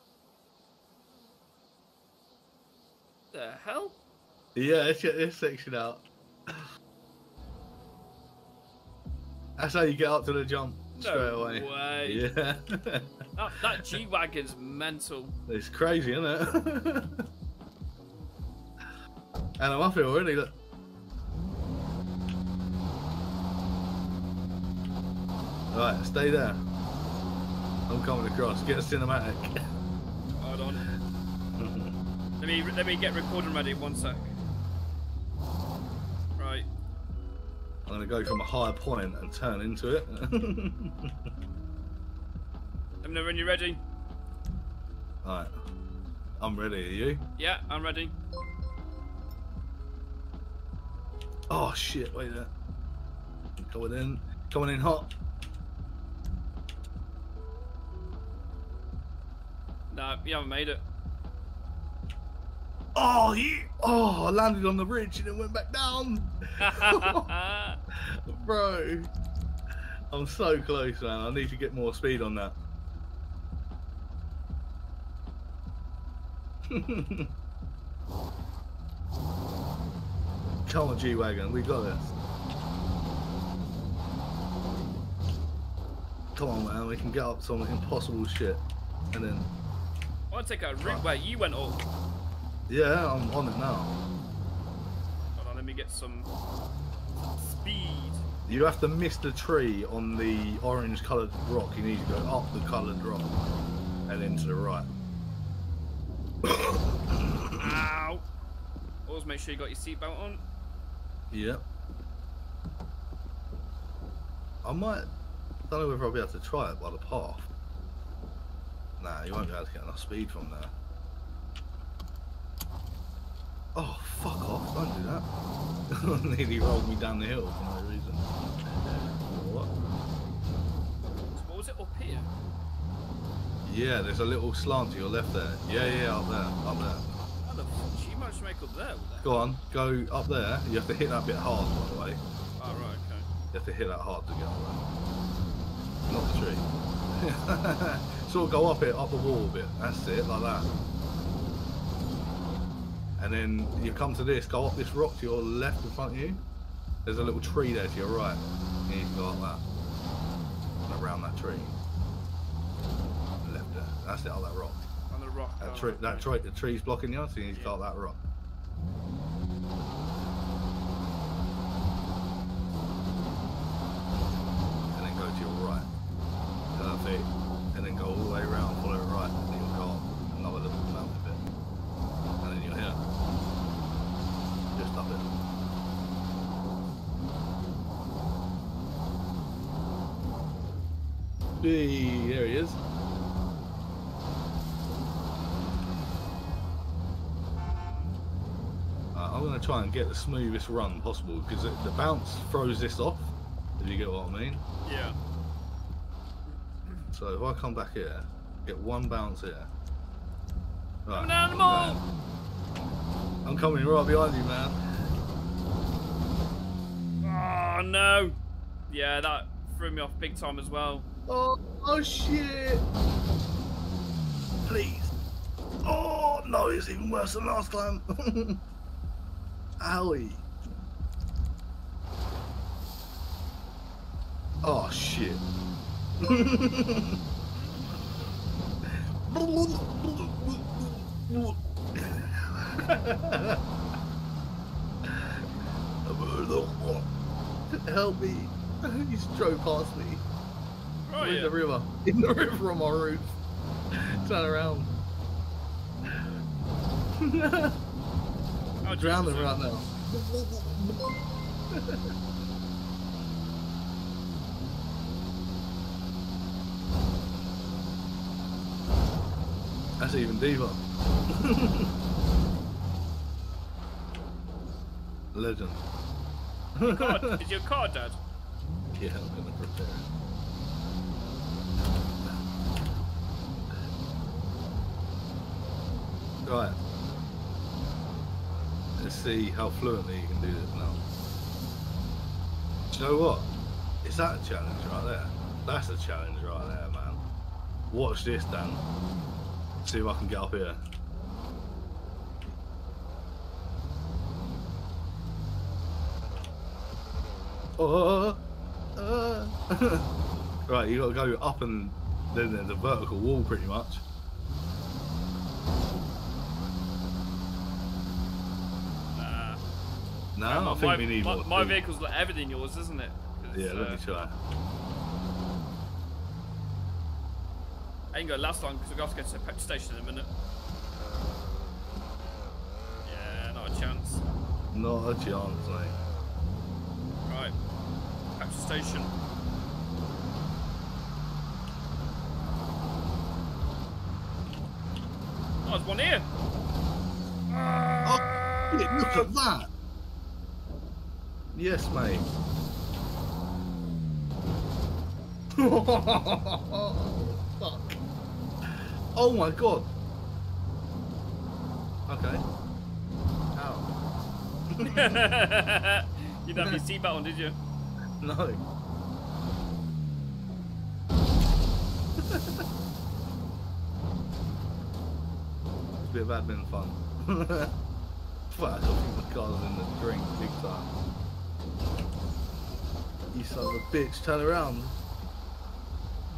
The hell? Yeah, let's get this section out. That's how you get up to the jump straight No away. way. Yeah. That, that G-Wagon's mental. It's crazy, isn't it? And I'm up here already, look. Right, stay there. I'm coming across. Get a cinematic. Hold on. let me let me get recording ready. One sec. Right. I'm gonna go from a higher point and turn into it. Let me know when you're ready. Alright. I'm ready, are you? Yeah, I'm ready. Oh shit, wait there. Coming in. Coming in hot. No, you haven't made it. Oh, yeah. Oh, I landed on the ridge and it went back down. Bro. I'm so close, man. I need to get more speed on that. Come on, G-Wagon. We got this. Come on, man. We can get up some impossible shit, and then. I'll take a route where you went up. Yeah, I'm on it now. Hold on, let me get some speed. You have to miss the tree on the orange coloured rock. You need to go up the coloured rock and then to the right. Ow! Always make sure you got your seatbelt on. Yep. I might. Don't know whether I'll be able to try it by the path. Nah, you won't be able to get enough speed from there. Oh, fuck off! Don't do that. Nearly rolled me down the hill for no reason. What? What was it up here? Yeah, there's a little slant to your left there. Yeah, yeah, up there, up there. How the fuck did you manage to make up there? With that? Go on, go up there. You have to hit that bit hard, by the way. Oh, right, okay. You have to hit that hard to get up there. Not the tree. Sort of go up it, up the wall a bit. That's it, like that. And then you come to this, go up this rock to your left in front of you. There's a little tree there to your right. And you can go up that. And around that tree. Left there. That's it, up that rock. On the rock. That oh, tree, okay. that tree, the tree's blocking you, so you need to go up that rock. And then go to your right. Perfect. And then go all the way around, follow it right, and then you'll go up another little mountain bit. And then you're here. Just up it. Hey, there he is. Uh, I'm going to try and get the smoothest run possible because the bounce throws this off, if you get what I mean. Yeah. So if I come back here, get one bounce here. Right, Come down the mall! I'm coming right behind you, man. Oh, no. Yeah, that threw me off big time as well. Oh, oh shit! Please. Oh no, it's even worse than last time. Owie. Oh shit. Help me. You drove past me. Right, in yeah. the river. In the river on my roof. Turn around. Oh, Drowning Jesus. right now. That's even deeper. Legend. Car, is your car dead? Yeah, I'm gonna prepare it. Right. Let's see how fluently you can do this now. Do you know what? Is that a challenge right there? That's a challenge right there, man. Watch this, Dan. See if I can get up here. Oh, uh. Right, you got to go up and then there's a vertical wall pretty much. Nah. No, my, I think my, we need my, more. my vehicle's like everything yours, isn't it? 'Cause, Yeah, let uh, me try. I ain't gonna last long because we've got to get to the petrol station in a minute. Yeah, not a chance. Not a chance, mate. Right, petrol station. Oh, there's one here. Oh, shit, look at that! Yes, mate. Fuck. Oh my god. Okay. Ow. You didn't have your seatbelt on, did you? No. It's a bit of admin fun. Fuck, I think the car's in the drink big time. You son of a bitch, turn around.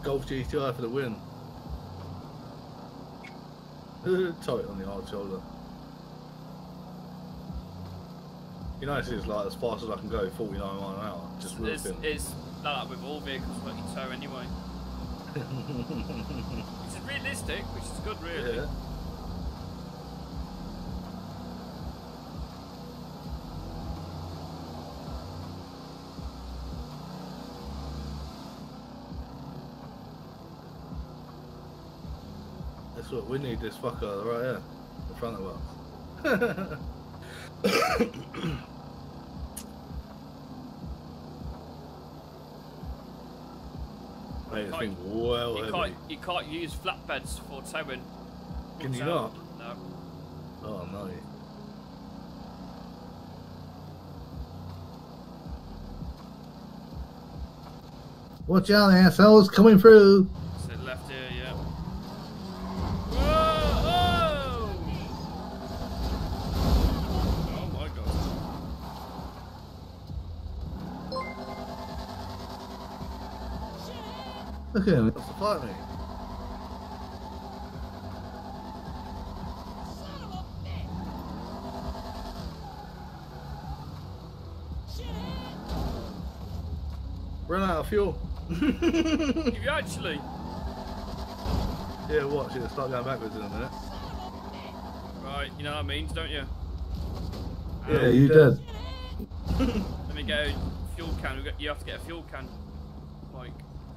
Golf G T I for the win. Tight on the hard shoulder. You know, this is like as fast as I can go, forty-nine miles an hour. Just It's, ripping. it's like that with all vehicles that you tow anyway. Which is realistic, which is good, really. Yeah. That's what we need, this fucker right here in front of us. Mate, this thing's well You heavy. can't, you can't use flatbeds for towing. Can you So- not? No. Oh no. Watch out, assholes coming through. So left here, yeah. Whoa! Oh! Oh my god. Look at him, he wants to fight me. Run out of fuel. You actually? Yeah, watch it, start going backwards in a minute. Right, you know what that means, don't you? Yeah, you did. Let me get a fuel can. We got- You have to get a fuel can. Like,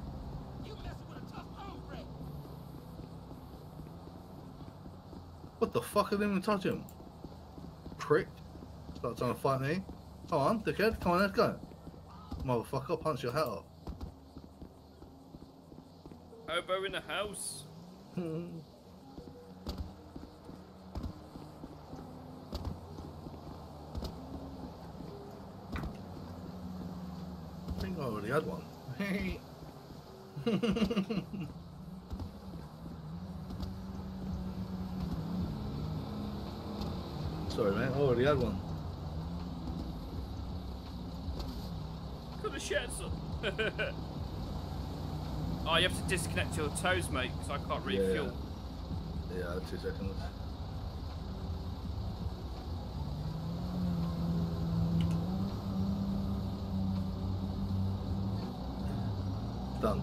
What the fuck? I didn't even touch him. Prick. Start trying to fight me. Come on, dickhead. Come on, let's go. Motherfucker, I'll punch your hat off. hobo in the house. I think I already had one. Sorry, mate. I already had one. Could have shared some. Oh, you have to disconnect your toes, mate, because I can't refuel. Yeah, yeah two seconds. Done.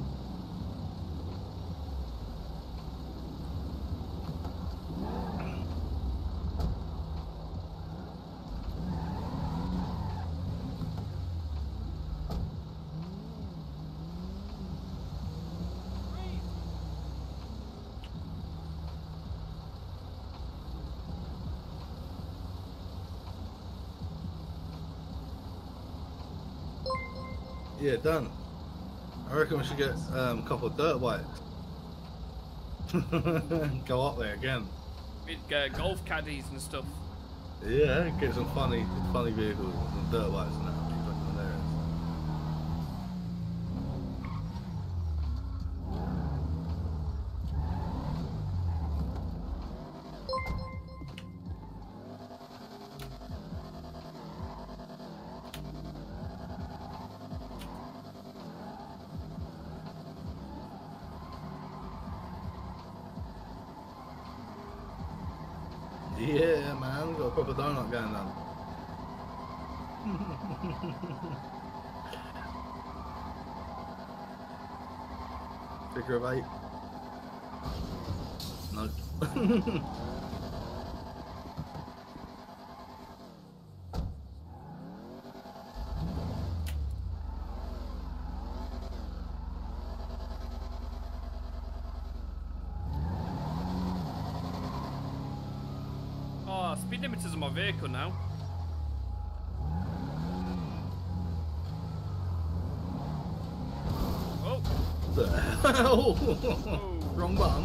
Yeah, done. I reckon we should get um, a couple of dirt bikes. Go up there again. We'd get golf caddies and stuff. Yeah, get some funny, funny vehicles, some dirt bikes and that. It'd be fucking hilarious. Yeah, man, we've got a proper donut going on. Figure of eight. No. Oh, speed limiters on my vehicle now. Oh, The hell? Wrong button.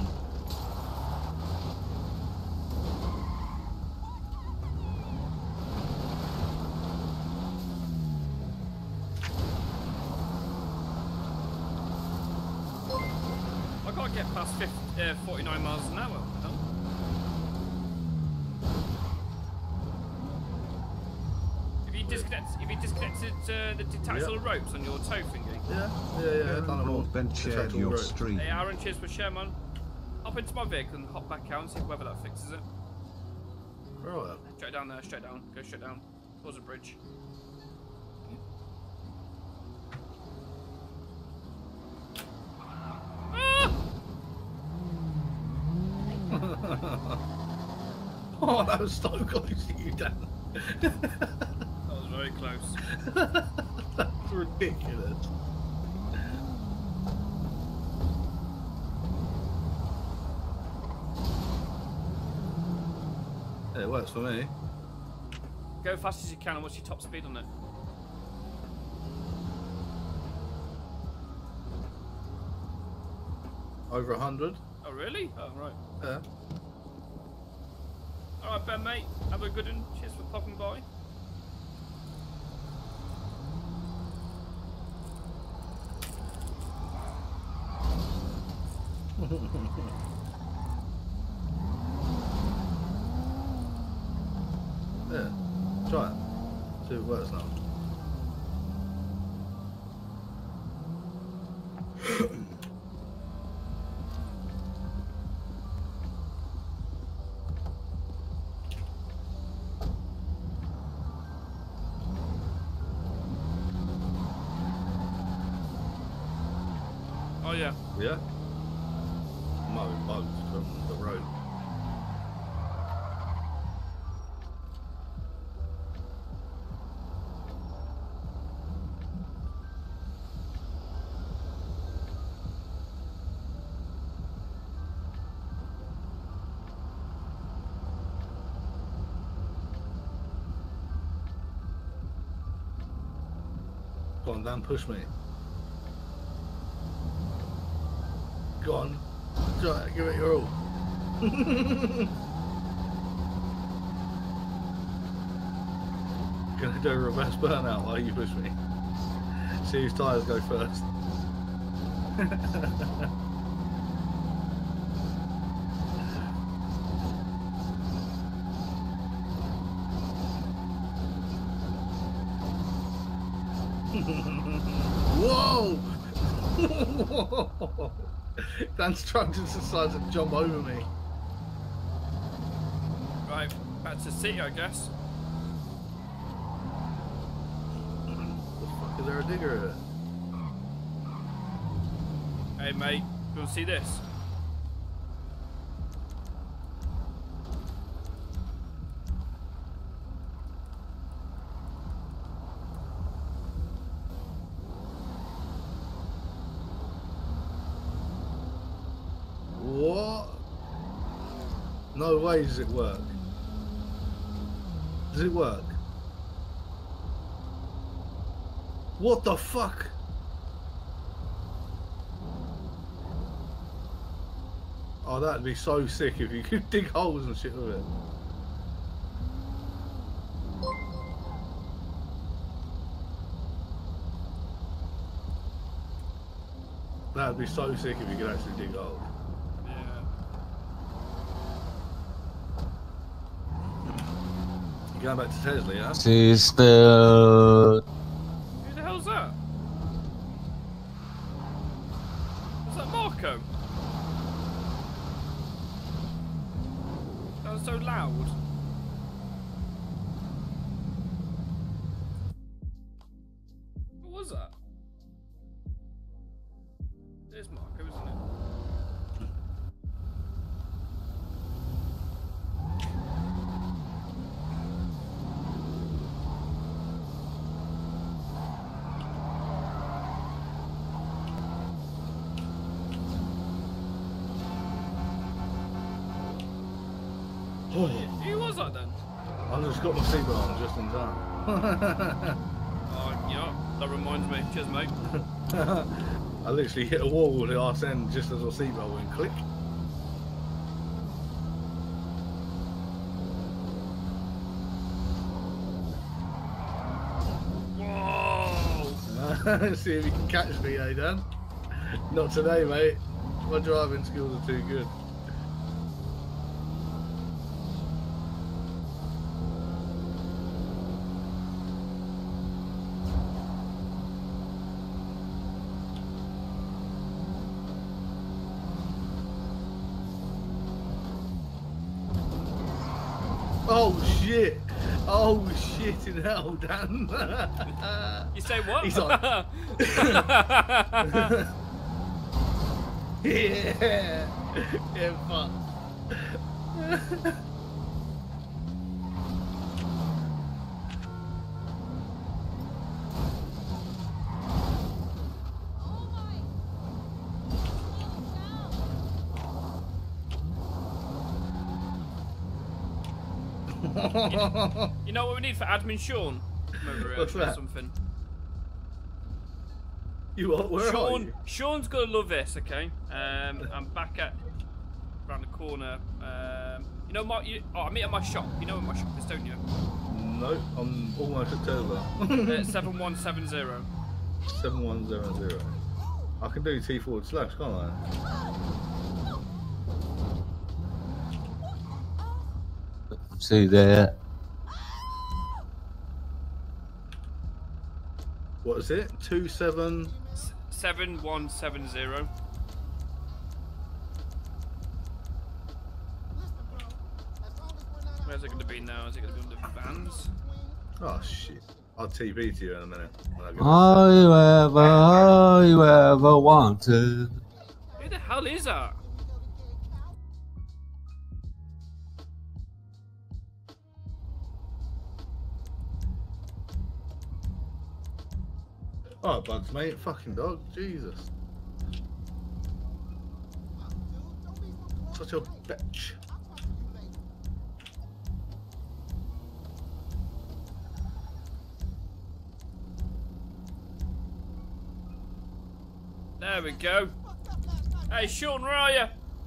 I can't get past fifty, uh, forty-nine miles an hour. No? If you disconnect, if you disconnected uh, the detachable Yep. ropes on your toe thingy. Yeah, yeah, yeah. Aaron Done them all. Broadbent shared Detachable your rope. stream. Hey, Aaron, cheers for share, man. Hop into my vehicle and hop back out and see whether that fixes it. Right. Straight down there, straight down. Go straight down. Towards the bridge. Ah! Oh, that was so close to you, Dan. That was very close. That's ridiculous. Yeah, it works for me. Go as fast as you can, and what's your top speed on it? Over a hundred. Oh, really? Oh, right. Yeah. Alright, Ben, mate. Have a good one. Cheers for popping by. Yeah. Try it. See if it works now. Oh, yeah. Yeah? Might be bugged from the road. Go on, Dan, push me. Go on. Try it, give it your all. Gonna do a reverse burnout while you push me. See whose tyres go first. Whoa! Dan's truck just decides to jump over me. Right, back to sea, I guess. The fuck, is there a digger here? Hey, mate. You want to see this? What? No way does it work. Does it work? What the fuck? Oh, that'd be so sick if you could dig holes and shit with it. That'd be so sick if you could actually dig holes. Yeah. You going back to Tesla, yeah? Sister. Who the hell's that? Was that Marco? That was so loud. What was that? There's Marco, isn't it? Who was that then? I've just got my seatbelt on just in time. Oh, yeah, that reminds me. Cheers, mate. I literally hit a wall with the arse end just as my seatbelt went click. Whoa! See if you can catch me, eh, Dan? Not today, mate. My driving skills are too good. Oh shit! Oh shit in hell, Dan! You say what? He's on. Yeah! Yeah, fuck. You know what we need for admin Sean? Come over here, What's show you that? something. You what? Where are Sean, you? Sean's gonna love this, okay? Um, I'm back at around the corner. Um, you know my, you, oh, I meet at my shop. You know where my shop is, don't you? No, I'm almost at Tesla. Uh, seven one seven zero. seven one zero zero. I can do T forward slash, can't I? See there. What is it? Two seven. seven one seven zero. Where's it going to be now? Is it going to be under vans? Oh shit! I'll T V to you in a minute. When I get All you ever, all you ever wanted. Who the hell is that? Oh, bugs, mate. Fucking dog. Jesus. Such a bitch. There we go. Hey, Sean, where are you?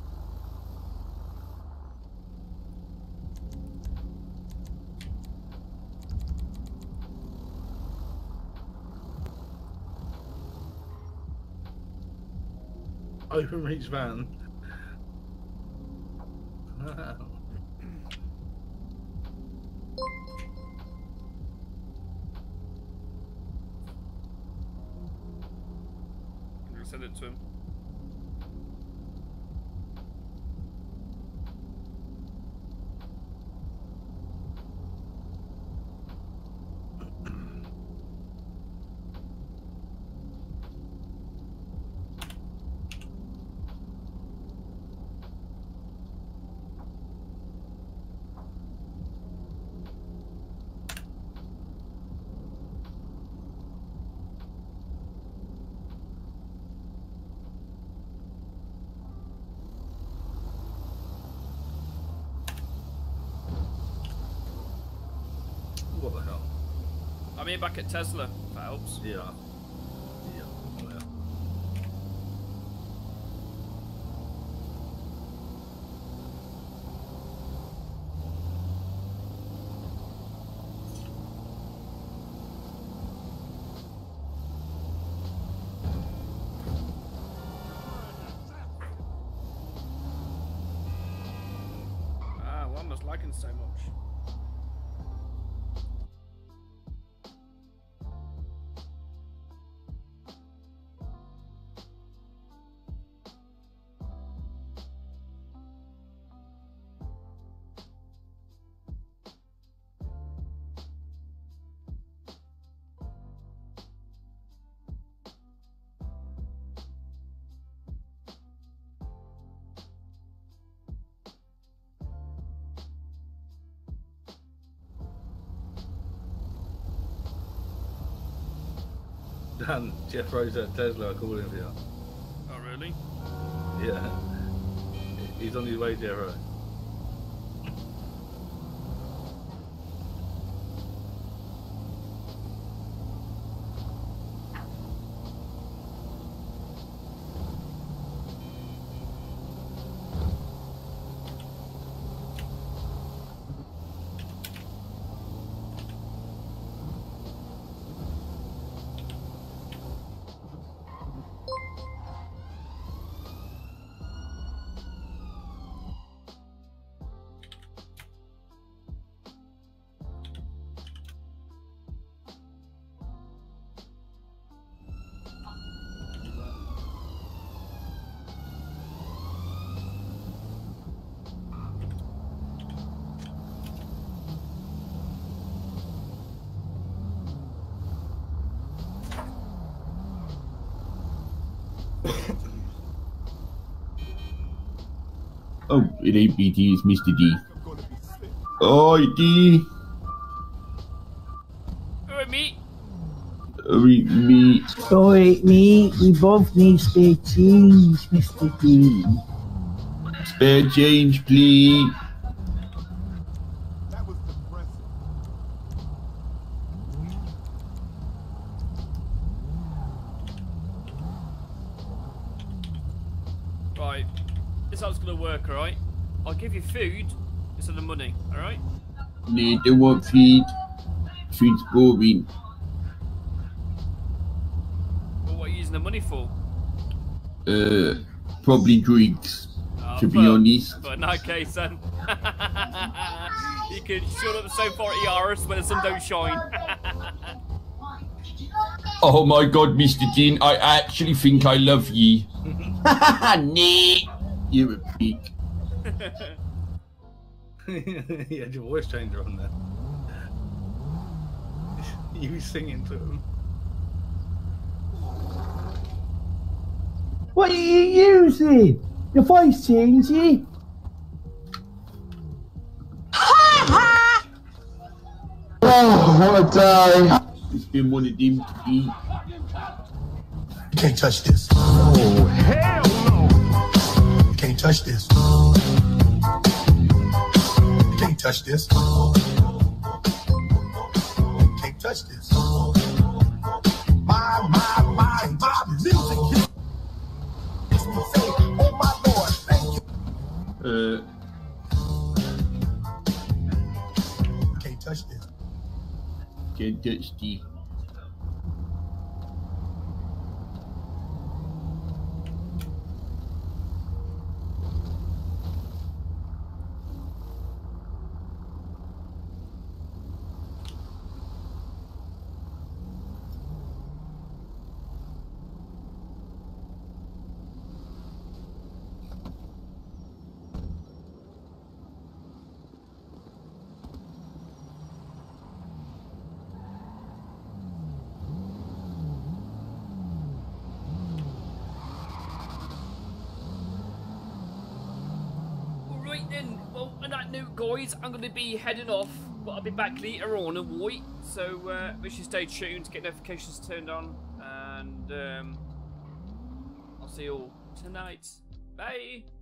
Open reach van. I'm going to send it to him. What the hell? I'm here back at Tesla, if that helps. Yeah. Yeah. Oh, yeah. Ah, well, I'm not liking so much. Dan, Jeff Rose at Tesla, I called him for you. Oh, really? Yeah. He's on his way, Jeff Rose. Oh, it ain't B T, it's Mister D. Oi, D. Alright, me. Oi, me. Alright, mate, we both need spare change, Mister D. Spare change, please. Right. This is how it's gonna work, alright? I'll give you food instead of money, alright? No, don't want feed. Feed's boring. Well, what are you using the money for? Uh, probably drinks, Oh, to be but, honest. But in that case, then. You can shut up so far at Yaris when the sun don't shine. Oh my god, Mister Dean, I actually think I love ye. Nee. You're a pig. You had your voice changer on there. You were singing to him. What are you using? Your voice changing? Oh, I wanna die. It's been one of them to eat. You can't touch this. Oh, hell no. You can't touch this. You can't touch this. You can't touch this. My, my, my, my music. Makes me say, oh my Lord, thank you. Uh, You can't touch this. can't touch the. Alright then, well, on that note, guys, I'm going to be heading off, but I'll be back later on, alright? So, uh, make sure you stay tuned to get notifications turned on, and um, I'll see you all tonight. Bye!